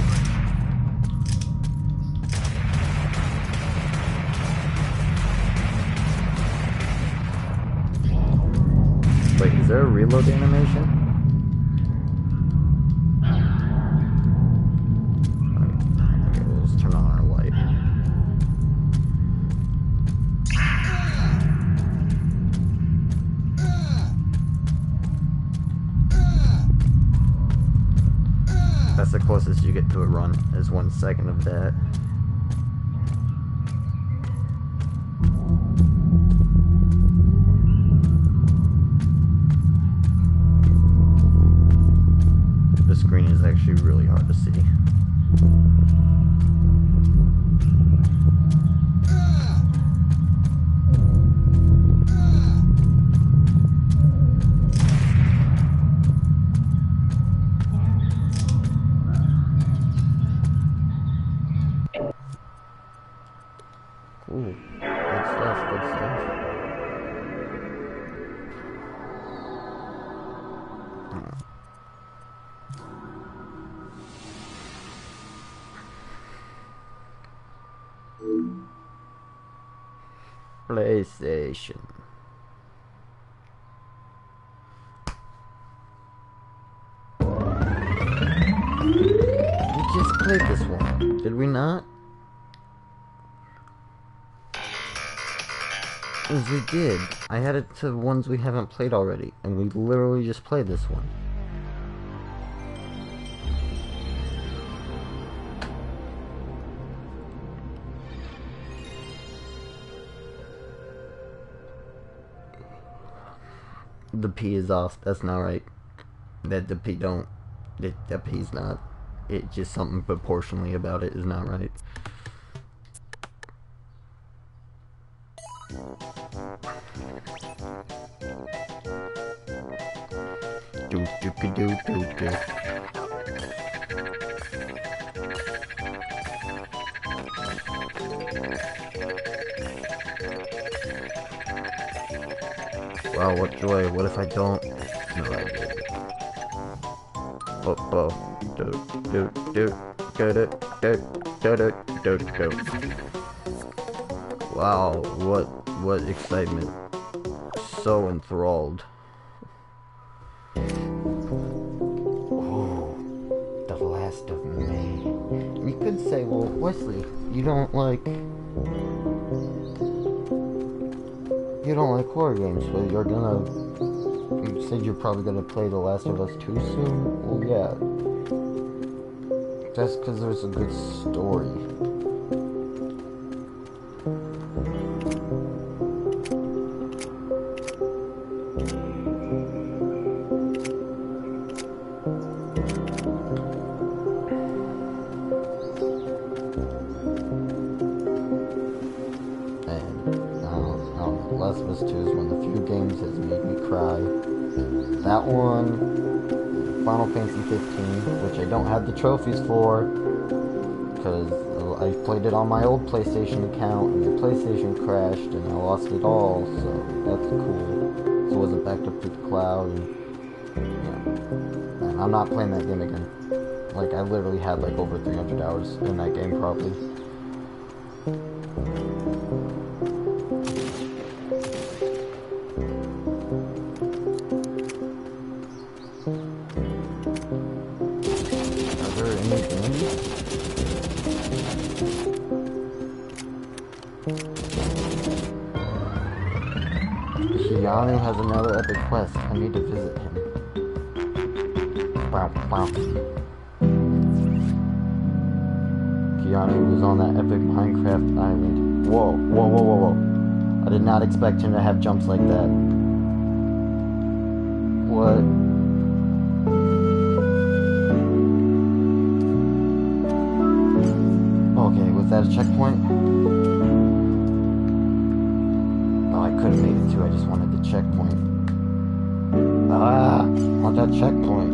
[SPEAKER 1] Wait, is there a reload animation? Okay, we'll just turn on our light. That's the closest you get to a run, is 1 second of that. The screen is actually really hard to see. Ooh, good stuff, good stuff. PlayStation. We just played this one, did we not? Yes, we did. I had it to ones we haven't played already, and we literally just played this one. The P is off. That's not right. That the P don't. That P's not. It just something proportionally about it is not right. Do do do do do. Wow, what joy. What if I don't? No, I did. Oh. Do. Wow, what excitement. So enthralled. Oh, the last of May. You could say, well, Wesley, you don't like horror games, but you said you're probably gonna play The Last of Us 2 soon? Well, yeah. That's because there's a good story. Last of Us 2 is one of the few games that's made me cry. That one, Final Fantasy 15, which I don't have the trophies for, because I played it on my old PlayStation account, and the PlayStation crashed, and I lost it all, so that's cool. So it wasn't backed up to the cloud, and yeah. And I'm not playing that game again. Like, I literally had like over 300 hours in that game probably. Keanu has another epic quest. I need to visit him. Wow, wow. Keanu was on that epic Minecraft island. Whoa, whoa, whoa, whoa, whoa. I did not expect him to have jumps like that. What? Okay, was that a checkpoint? I could have made it too, I just wanted the checkpoint. Ah, I want that checkpoint.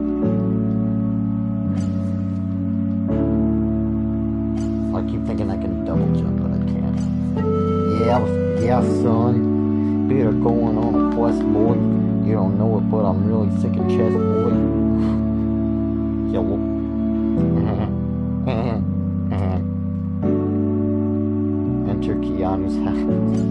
[SPEAKER 1] I keep thinking I can double jump, but I can't. Yeah, son. Peter going on a quest, boy. You don't know it, but I'm really sick of chest, boy. Yo. Enter Keanu's house.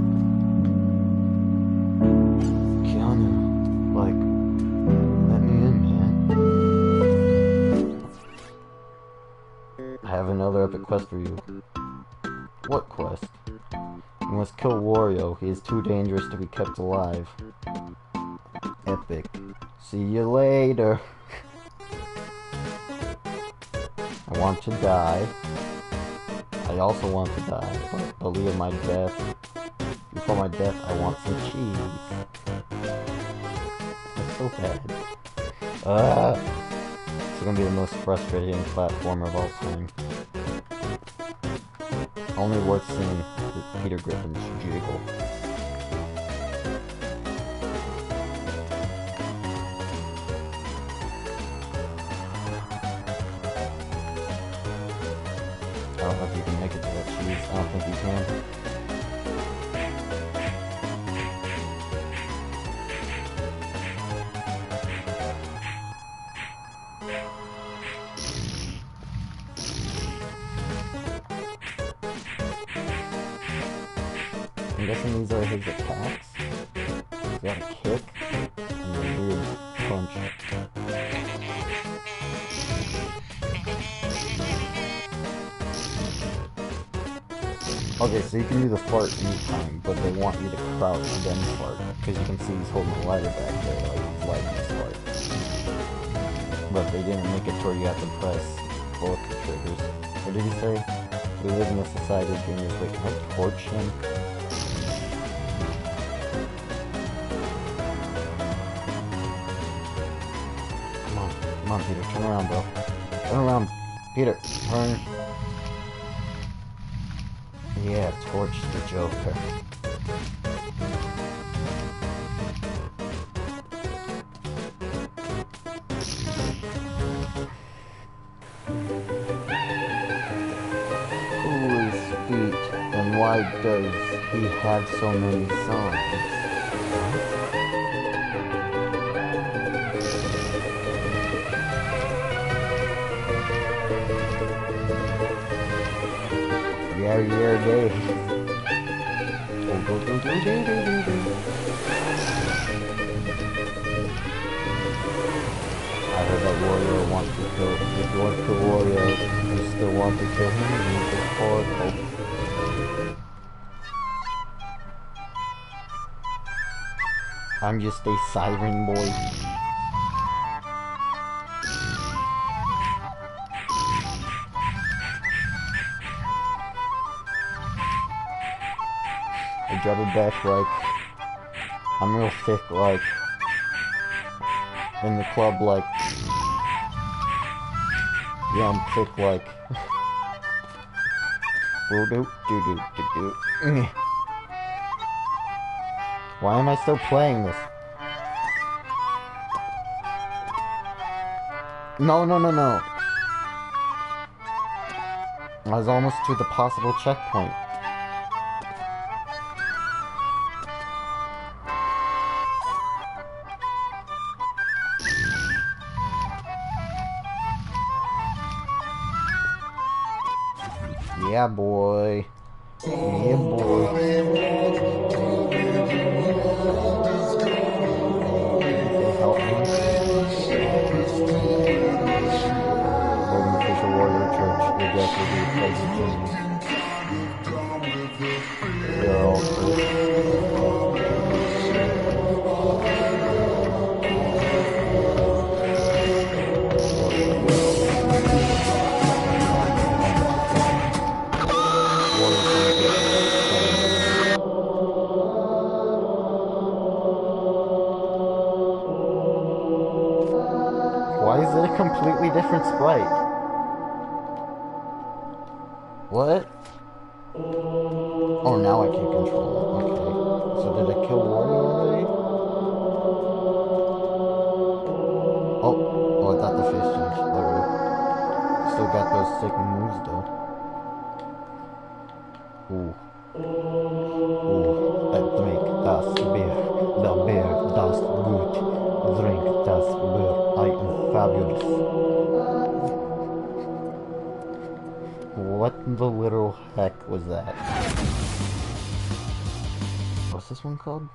[SPEAKER 1] Epic quest for you. What quest? You must kill Wario. He is too dangerous to be kept alive. Epic. See you later. I want to die. I also want to die, but the lead of my death. Before my death, I want some cheese. That's so bad. It's gonna be the most frustrating platformer of all time. Only worth seeing is Peter Griffin's jiggle. I don't know if you can make it to that cheese. I don't think you can. I'm guessing these are his attacks. He's got a kick and a weird punch. Okay, so you can do the fart anytime, but they want you to crouch and then fart. Because you can see he's holding the lighter back there, like he's lighting his fart. But they didn't make it to where you have to press both the triggers. What did he say? We live in a society of gamers. Wait, can I torch him? Come on, Peter, turn around, bro. Turn around, Peter, turn. Yeah, torch the Joker. Who is Pete, and why does he have so many songs? Yeah. I heard that Wario wants to kill. If you want to kill Wario, you still want to kill him, you need to fork. I'm just a siren boy. I drop it back like I'm real thick, like in the club, like yeah, I'm thick, like Why am I still playing this? No. I was almost to the possible checkpoint. Yeah, boy. Yeah, boy. Help me. Golden Official Warrior Church. Your death will be a pleasant journey. They're all cursed. Why is it a completely different sprite? What? Oh, now I can control it. Okay. So did I kill Wario already? Oh, I thought the face changed. There we go. Still got those sick moves though. Ooh. Drink das Bier. The beer das gut. Drink das Bier. I am fabulous. What the little heck was that? What's this one called?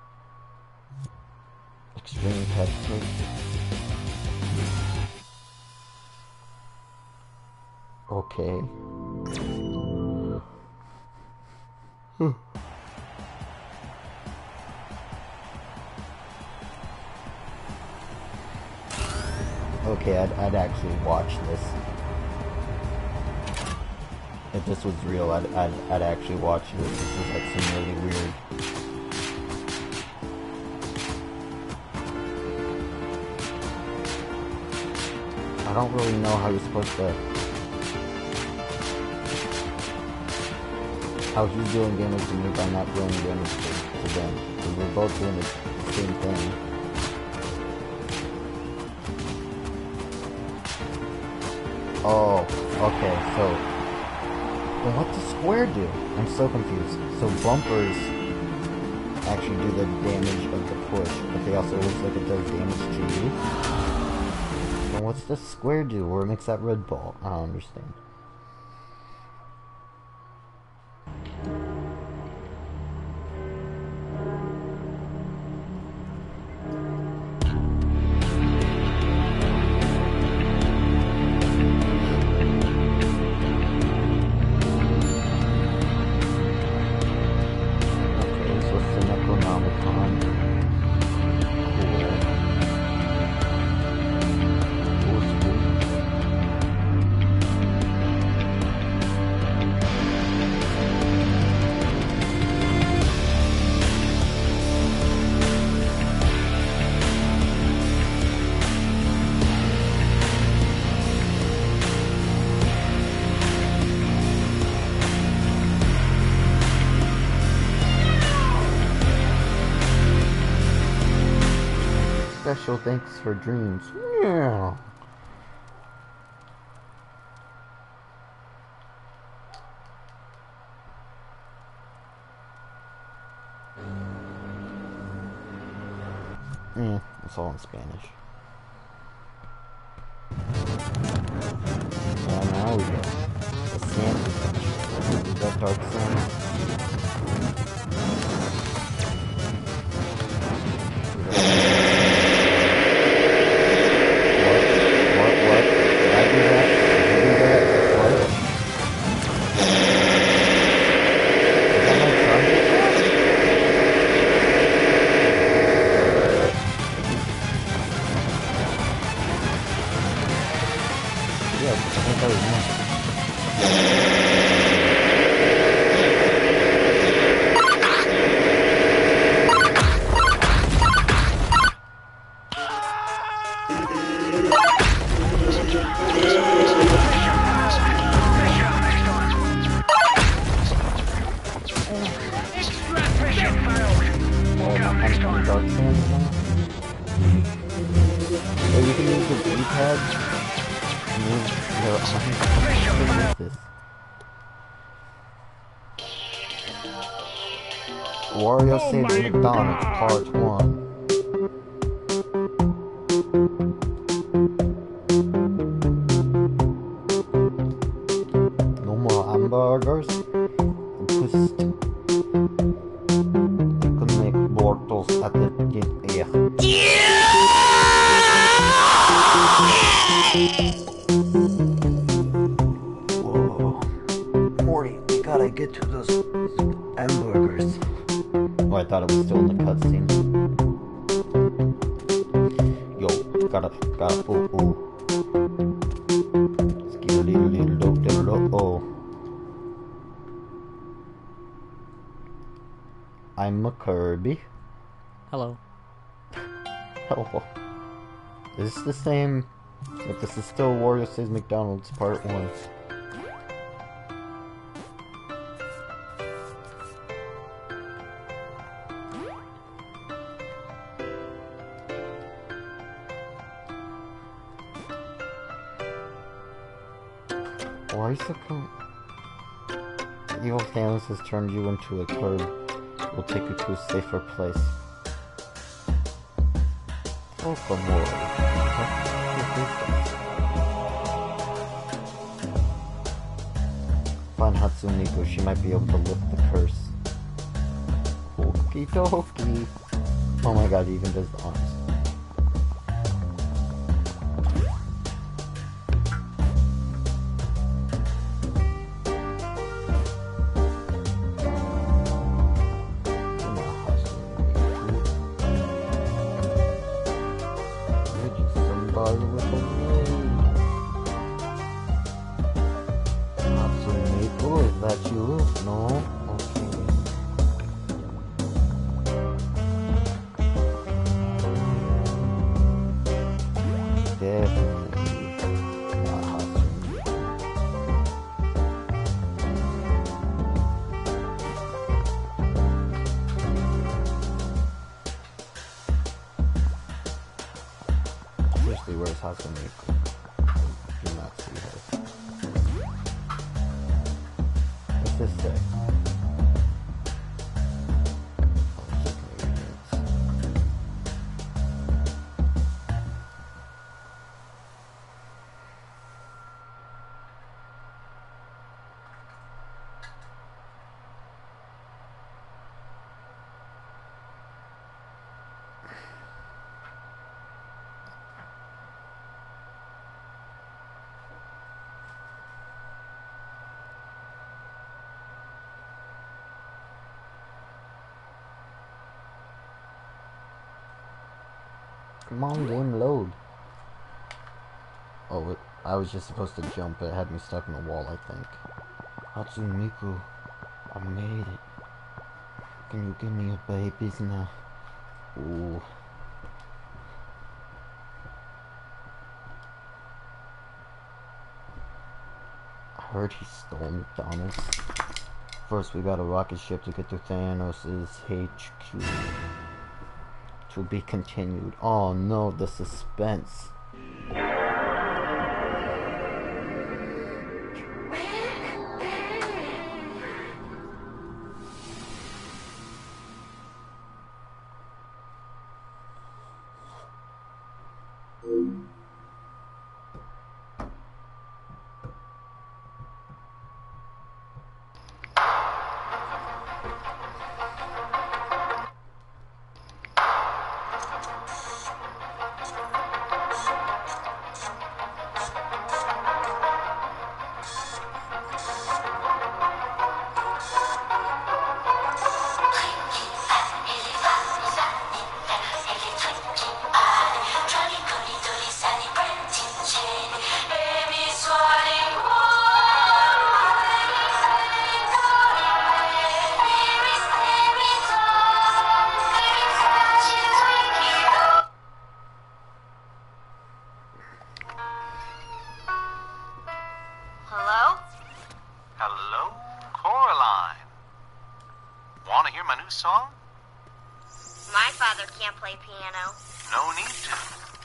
[SPEAKER 1] Extreme Pet Trick. Okay. Okay, I'd actually watch this. If this was real, I'd actually watch this. This is like some really weird. I don't really know how you're supposed to. How he's doing damage to me by not doing damage to them. Because we're both doing the same thing. Oh, okay, so well, what does square do? I'm so confused. So bumpers actually do the damage of the push, but they also looks like it does damage to you. Well, what's the square do? Or it makes that red ball? I don't understand. Special thanks for dreams. Yeah. It's all in Spanish. And now we go. The sand. Is that dark sand? Wario Saves McDonald's Part 1. No more hamburgers. Just you can make mortals at the Whoa. Morty, we gotta get to those hamburgers. Oh, I thought it was still in the cutscene. Yo, gotta, oh. Oh. I'm a Kirby.
[SPEAKER 11] Hello.
[SPEAKER 1] Hello. Is this the same? But this is still Wario Saves McDonald's Part 1. Why is it come? Evil Thanos has turned you into a curb. We'll take you to a safer place. Oh, come on. Find Hatsumiko, she might be able to lift the curse. Okie dokie. Oh my god, he even does the arms. Is that you? No? Okay. Definitely not Hatsune. Seriously, where's Hatsune? Do not see her. What's this say? Come on, game, load. Oh, I was just supposed to jump. It had me stuck in the wall, I think. Hatsune Miku, I made it. Can you give me your babies now? Ooh. I heard he stole McDonald's. First, we got a rocket ship to get to Thanos' HQ. To be continued. Oh no, the suspense.
[SPEAKER 12] Song?
[SPEAKER 13] My father can't play piano.
[SPEAKER 12] No need to.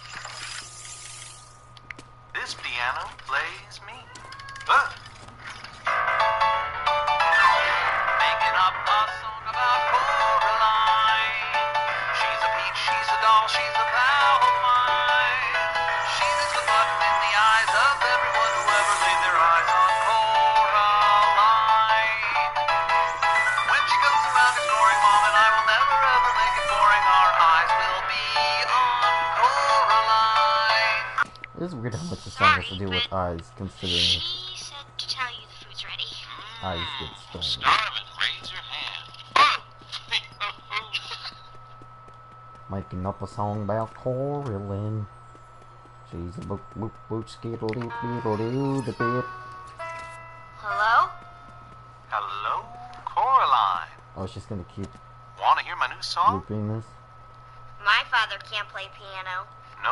[SPEAKER 12] This piano plays me. Making up
[SPEAKER 1] is weird how much the song has to do with eyes, considering
[SPEAKER 13] She said to tell you the food's ready.
[SPEAKER 1] eyes get stolen.
[SPEAKER 12] Starving, raise your hand.
[SPEAKER 1] Making up a song about Coraline. She's a book, book, book, skittle, doo, doo, doo, doo, doo.
[SPEAKER 13] Hello?
[SPEAKER 12] Hello, Coraline.
[SPEAKER 1] Oh, she's gonna keep
[SPEAKER 12] Want to hear my new song?
[SPEAKER 1] looping this.
[SPEAKER 13] My father can't play piano.
[SPEAKER 12] No.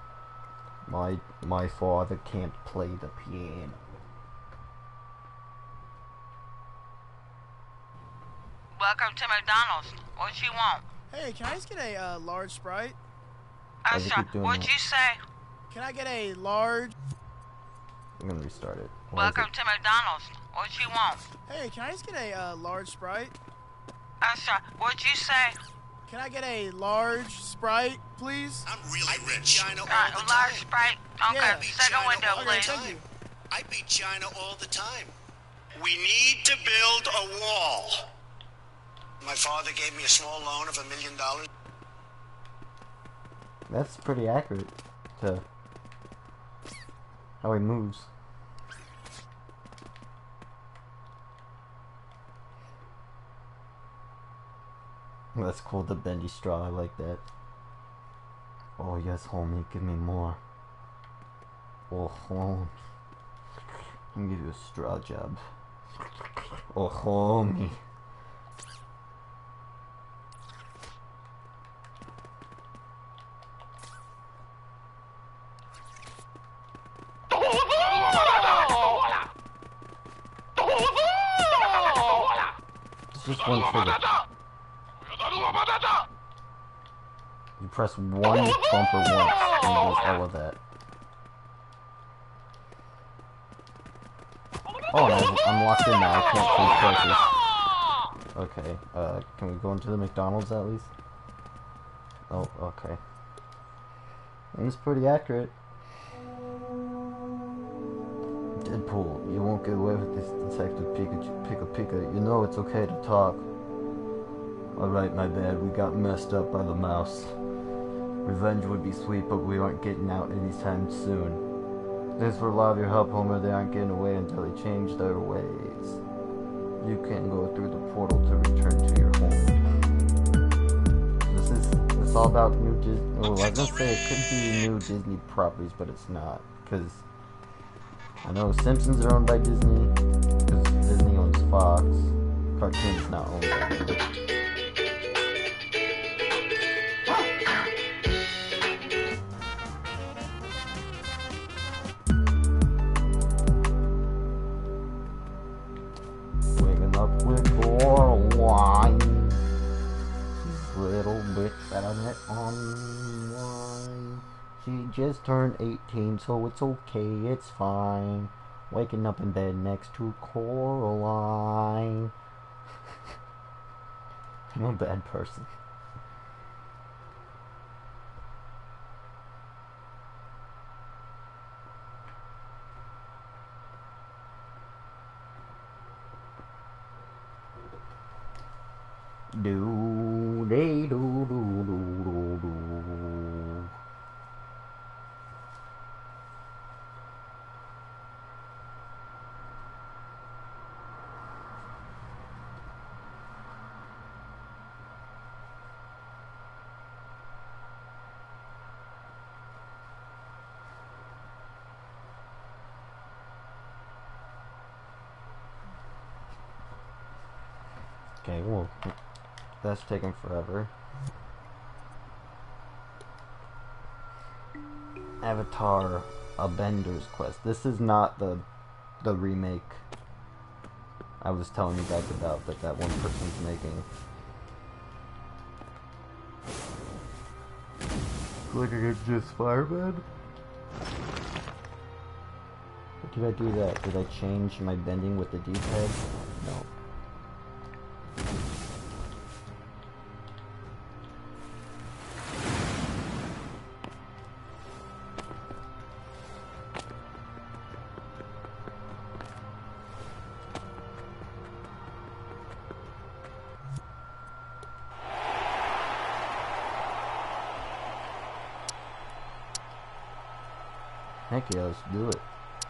[SPEAKER 1] My father can't play the piano.
[SPEAKER 11] Welcome to McDonald's. What you want?
[SPEAKER 14] Hey, can I just get a large Sprite?
[SPEAKER 1] Usher,
[SPEAKER 11] what'd you say?
[SPEAKER 14] Can I get a large?
[SPEAKER 1] I'm gonna restart it.
[SPEAKER 11] Welcome to McDonald's. What you want?
[SPEAKER 14] Hey, can I just get a large Sprite?
[SPEAKER 11] Usher, what'd you say?
[SPEAKER 14] Can I get a large Sprite, please?
[SPEAKER 15] I'm really rich. China all the
[SPEAKER 11] A
[SPEAKER 15] time.
[SPEAKER 11] large Sprite. Okay,
[SPEAKER 15] Yeah.
[SPEAKER 11] second
[SPEAKER 15] China
[SPEAKER 11] window,
[SPEAKER 15] all the
[SPEAKER 11] please.
[SPEAKER 15] time. I beat China all the time. We need to build a wall. My father gave me a small loan of $1 million.
[SPEAKER 1] That's pretty accurate to how he moves. That's cool, the bendy straw, I like that. Oh yes, homie, give me more. Oh, homie. Let me give you a straw job. Oh, homie. It's just one trigger. You press one bumper once, and it does all of that. Oh, and I'm locked in now. I can't change prices. Okay, can we go into the McDonald's at least? Oh, okay. It's pretty accurate. Deadpool, you won't get away with this, Detective Pikachu. Pika Pika. You know it's okay to talk. Alright, my bad. We got messed up by the mouse. Revenge would be sweet, but we aren't getting out anytime soon. Thanks for a lot of your help, Homer. They aren't getting away until they change their ways. You can go through the portal to return to your home. It's all about new Disney. Oh, I was gonna say it could be new Disney properties, but it's not, because I know Simpsons are owned by Disney, because Disney owns Fox. Cartoon's not owned by Disney. Waking up with Coraline. She's a little bit better online. She just turned 18, so it's okay, it's fine. Waking up in bed next to Coraline. I'm a bad person. Do they do do do do do. Okay, well, that's taking forever. Avatar: A Bender's Quest. This is not the remake I was telling you guys about that one person's making. Look at it, just Fireman. Did I do that? Did I change my bending with the D-pad? No. Heck yeah, let's do it.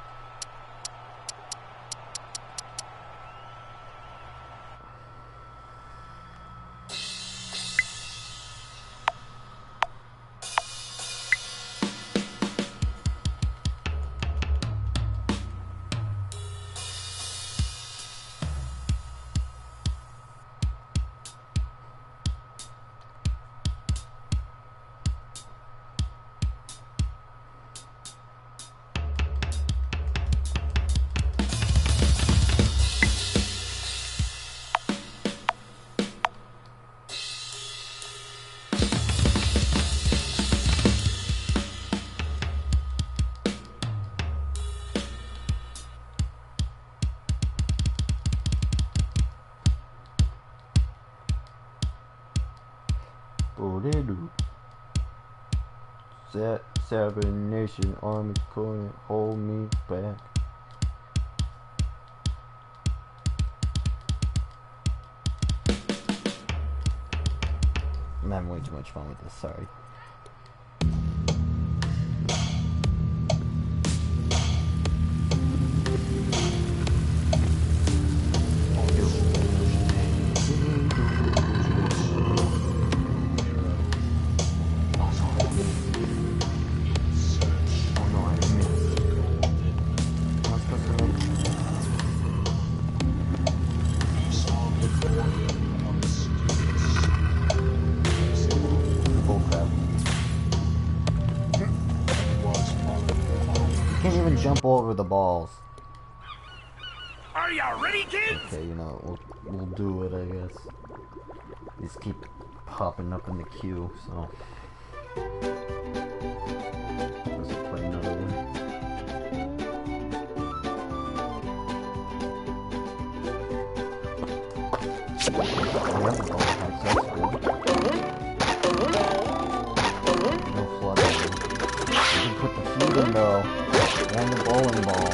[SPEAKER 1] Seven Nation Army couldn't hold me back. I'm having way too much fun with this, sorry. Jump over the balls.
[SPEAKER 7] Are you ready, kids?
[SPEAKER 1] Okay, you know, we'll do it, I guess. These keep popping up in the queue, so. Let's play another one. No flooding. You can put the feet in though. And the bowling ball.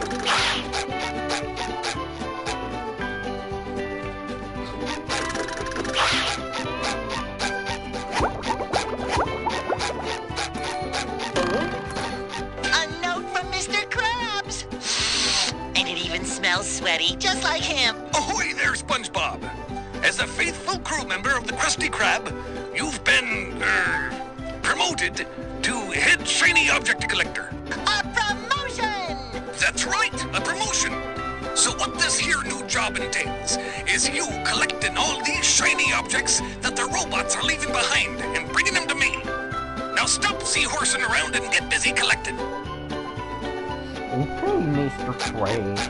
[SPEAKER 16] A note from Mr. Krabs! And it even smells sweaty, just like him.
[SPEAKER 17] Ahoy there, SpongeBob! As a faithful crew member of the Krusty Krab, you've been, promoted to head shiny object collector.
[SPEAKER 16] A promotion!
[SPEAKER 17] That's right, a promotion. So what this here new job entails is you collecting all these shiny objects that the robots are leaving behind and bringing them to me. Now stop seahorsing around and get busy collecting.
[SPEAKER 1] Okay, Mr. Krabs.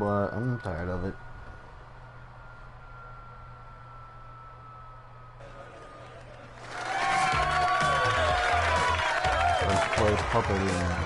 [SPEAKER 1] but I'm tired of it. Let's play Puppet again.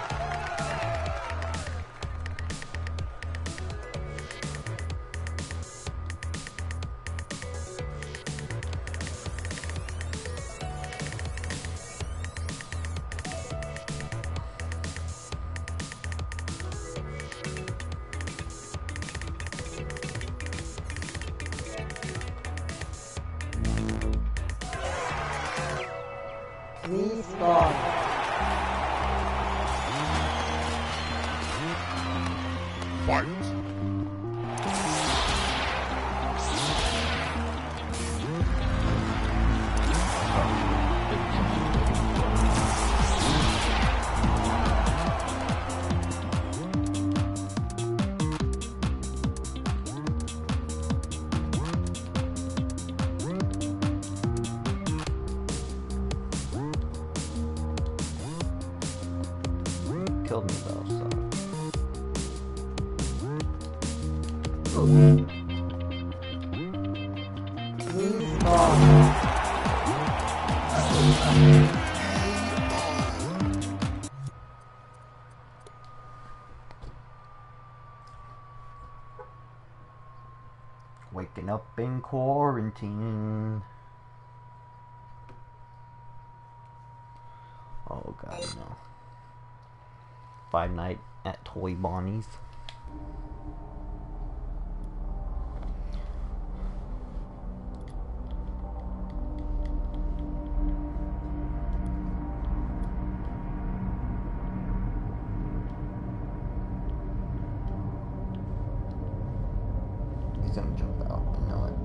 [SPEAKER 1] Killed me though, so. Waking up in quarantine. Oh god, no. Five Nights at Toy Bonnie's. He's gonna jump out, I know it.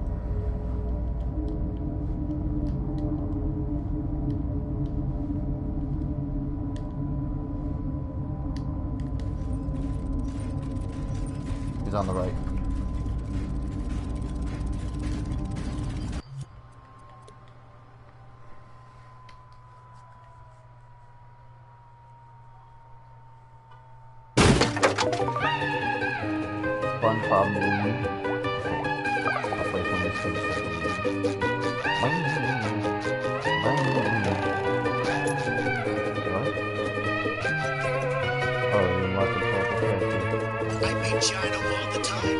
[SPEAKER 1] He's on the right. SpongeBob movie. I'll play from this for a second. What? Oh, you're marking character.
[SPEAKER 15] I beat China all the time.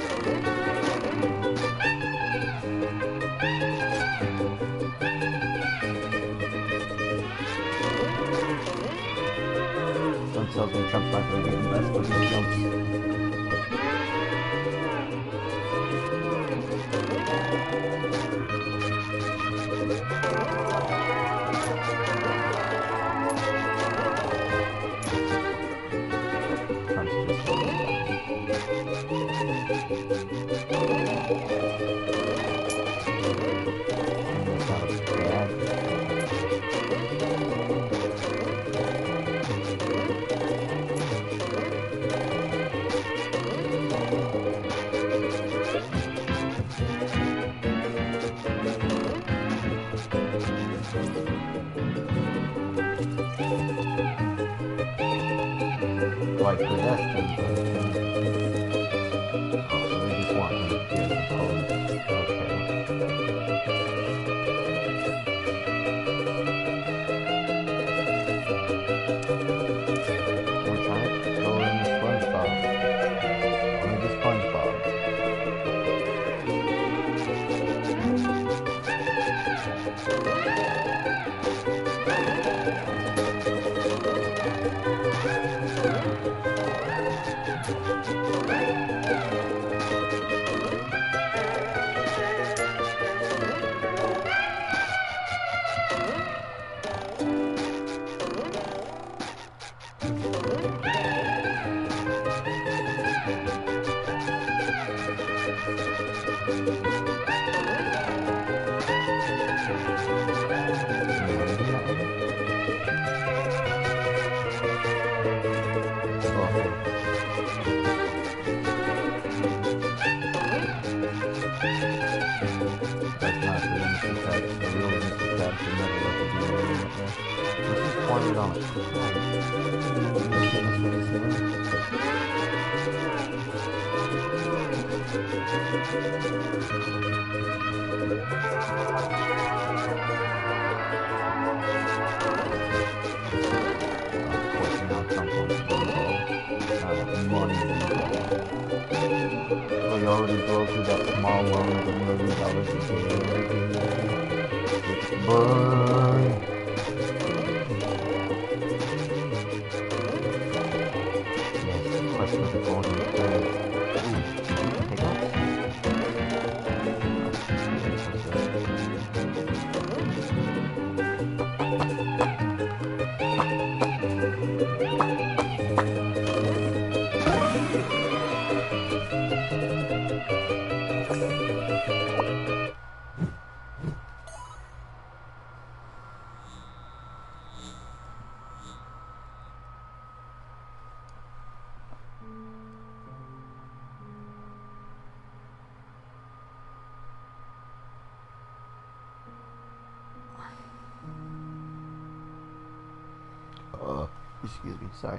[SPEAKER 1] Don't tell me Trump's not gonna get the best of the jumps. Like the Destin, but oh, so they just want him to get the code. Okay. We're trying to go in the SpongeBob. Only the SpongeBob. We already broke through that small one with $1 million again. Burn. Yes, quest with the golden thread. Ooh, take off. Excuse me, sorry.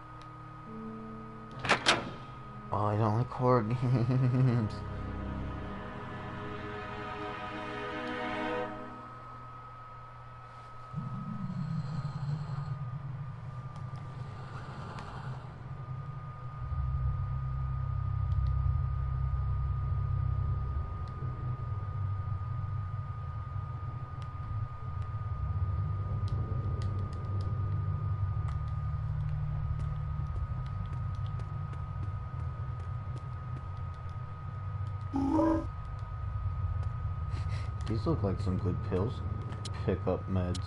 [SPEAKER 1] Oh, I don't like horror games. These look like some good pills. Pick up meds.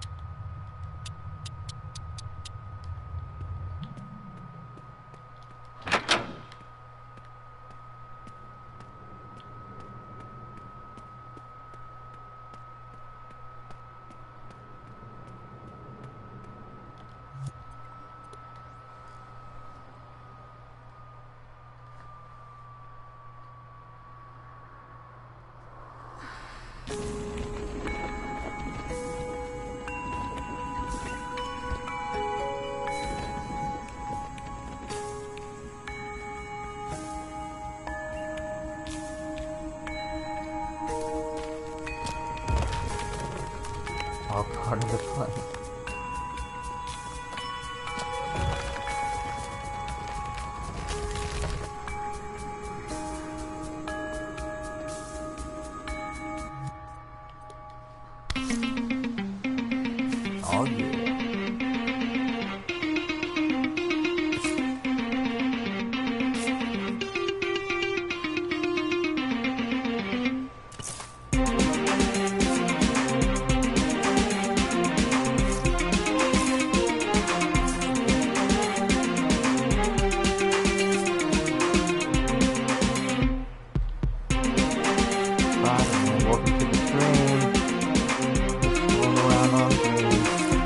[SPEAKER 1] All part of the fun. Oh yeah. Welcome to the stream. Just rolling around on trees.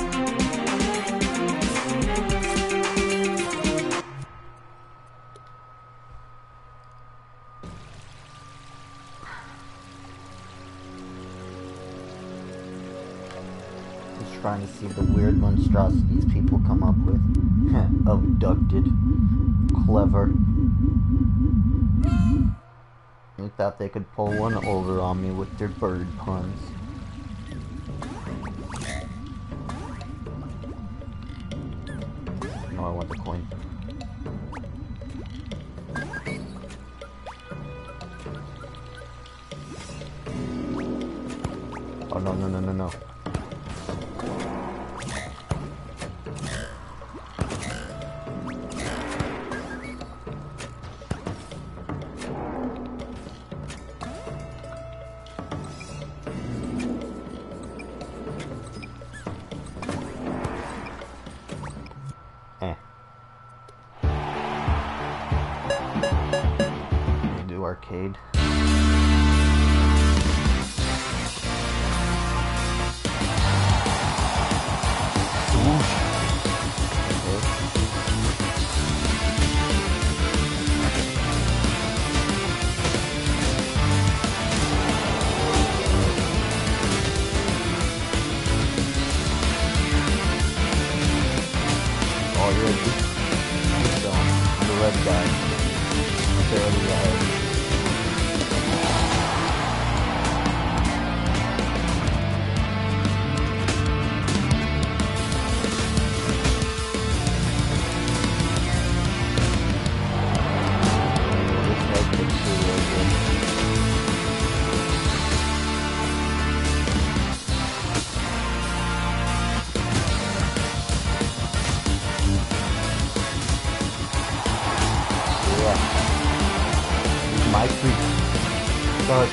[SPEAKER 1] Just trying to see the weird monstrosities people come up with. Abducted. Clever. I thought they could pull one over on me with their bird puns. No, I want the coin. Oh no, no, no, no, no. Do arcade. Oh, you're the red guy. Barely alive.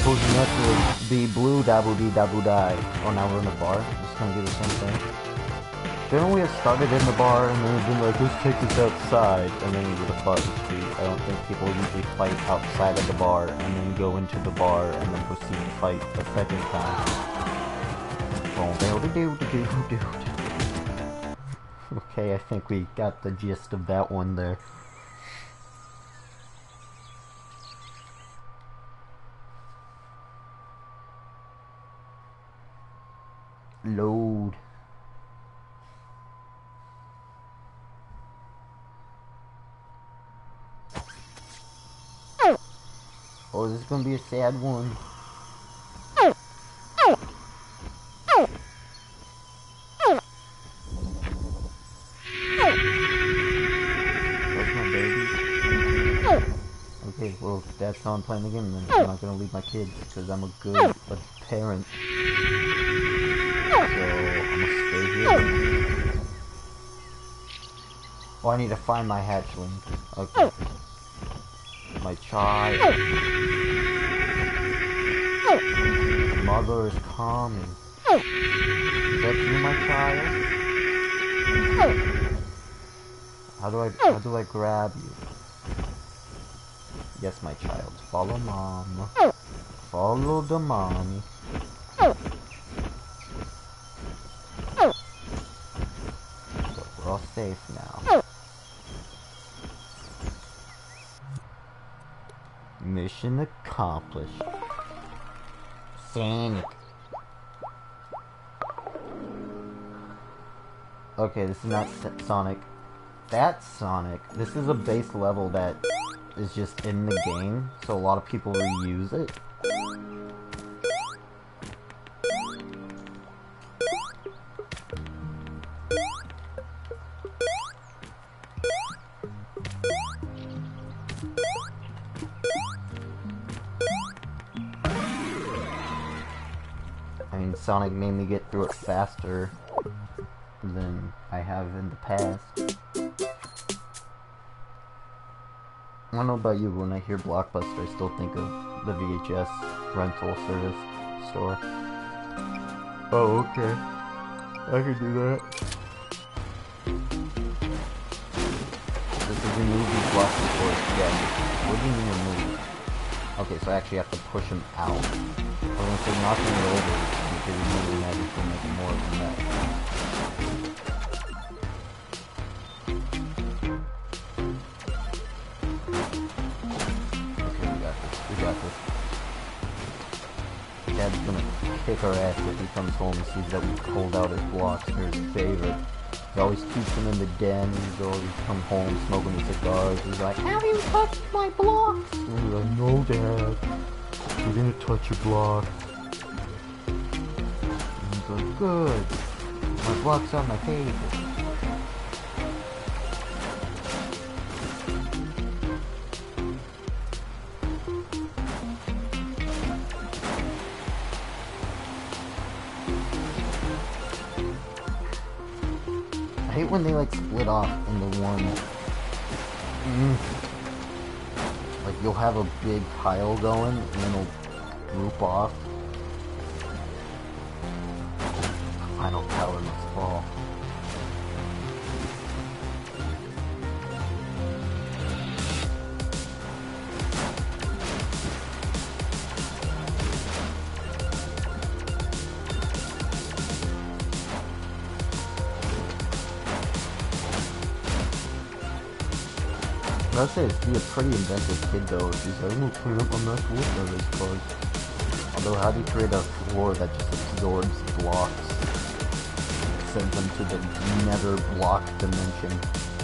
[SPEAKER 1] supposed to naturally be blue dabble dee dabble die. Oh, now we're in the bar? Just gonna do the same thing. Didn't we have started in the bar and then we've been like, let's take this outside, and then we would have fought the street. I don't think people usually fight outside of the bar and then go into the bar and then proceed to fight a second time. Okay, I think we got the gist of that one there. Load. Oh, this is gonna be a sad one. Where's my baby? Okay, well, Dad's how I'm playing the game, then I'm not gonna leave my kids, because I'm a good parent. So, I'm gonna stay here. Oh, I need to find my hatchling. Okay. My child. Mother is coming. Is that you, my child? How do I grab you? Yes, my child. Follow mom. Follow the mommy. So we're all safe now. Mission accomplished. Sonic. Okay, this is not Sonic. That's Sonic. This is a base level that is just in the game, so a lot of people reuse it. I mean, Sonic made me get through it faster than I have in the past. I don't know about you, but when I hear Blockbuster, I still think of the VHS rental service store. Oh, okay. I could do that. This is a movie Blockbuster. Yeah. What do you mean a movie? Okay, so I actually have to push him out. I was gonna say knocking it over because he's moving that is gonna make more than that. Dad's gonna kick our ass if he comes home and sees that we pulled out his blocks for his favorite. He always keeps them in the den, he's always come home smoking his cigars. He's like, have you touched my blocks? And we're like, no, Dad. You're gonna touch your blocks. And he's like, good. My blocks are my favorite. I hate when they like split off into one. Like you'll have a big pile going and then it'll group off. Final power must fall. I'd say he's a pretty inventive kid though. She's like, I'm gonna clean up on that floor for this cause. Although how do you create a floor that just absorbs blocks? Sends them to the nether block dimension.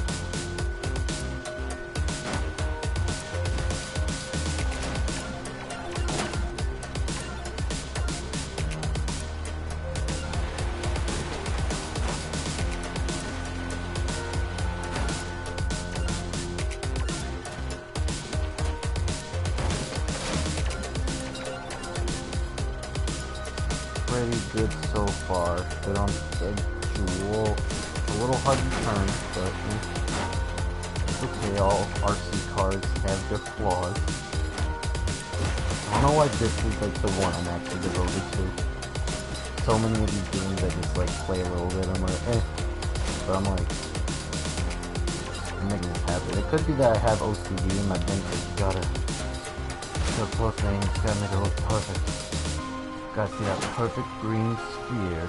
[SPEAKER 1] Pretty good so far. Good on schedule. A little hard to turn, but it's okay. All RC cars have their flaws. don't know why this is like the one I'm actually devoted to. So many of these games I just like play a little bit, I'm like, eh. But I'm like, I'm making this happen. It could be that I have OCD in my brain, because you gotta so close things, gotta make it look perfect. Gotta see that perfect green sphere.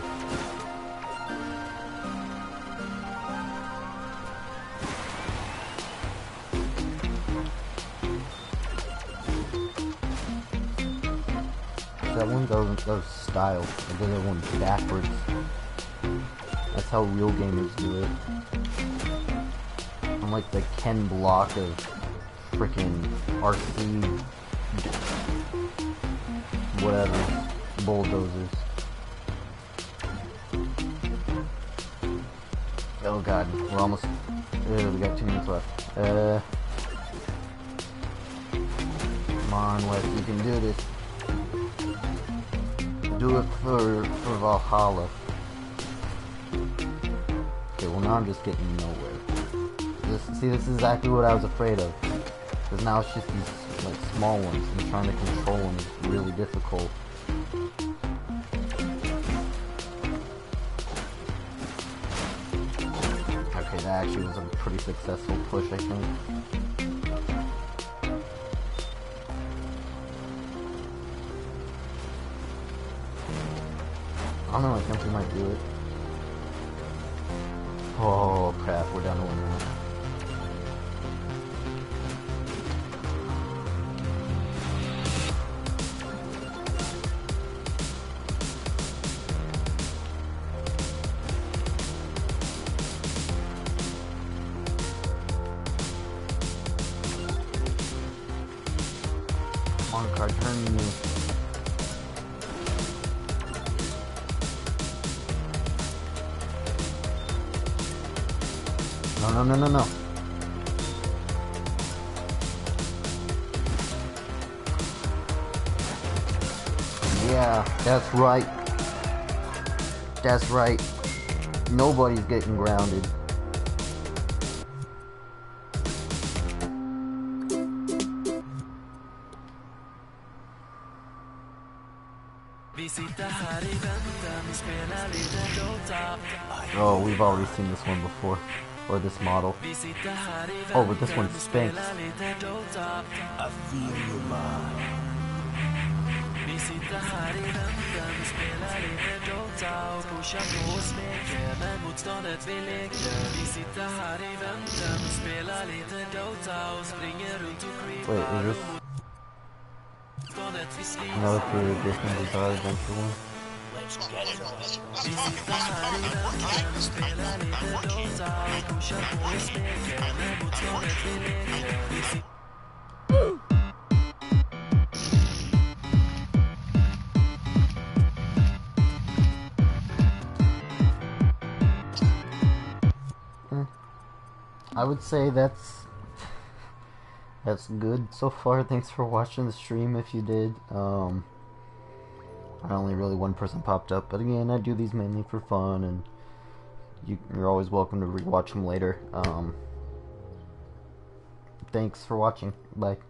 [SPEAKER 1] That one goes style. I did that one backwards. That's how real gamers do it. I'm like the Ken Block of freaking RC whatever bulldozers. Oh god, we're almost. We got 2 minutes left. Come on, Wes, you can do this. Do it for Valhalla. Okay, well now I'm just getting nowhere. This is exactly what I was afraid of. Because now it's just these like small ones, and trying to control them is really difficult. Okay, that actually was a pretty successful push, I think. I don't know, I think we might do it. Oh crap, we're down to 1 minute. Come on, card, turn you. No. Yeah, that's right. That's right. Nobody's getting grounded. Oh, we've already seen this one before. Or this model. Oh, but this one's Sphinx.
[SPEAKER 18] I feel your mind.
[SPEAKER 1] Wait, is this another Creative Edition Bizarre Adventure one?
[SPEAKER 18] Let's get it on.
[SPEAKER 1] I would say that's good so far. Thanks for watching the stream if you did. Only really one person popped up, but again, I do these mainly for fun, and you're always welcome to rewatch them later. Thanks for watching. Bye.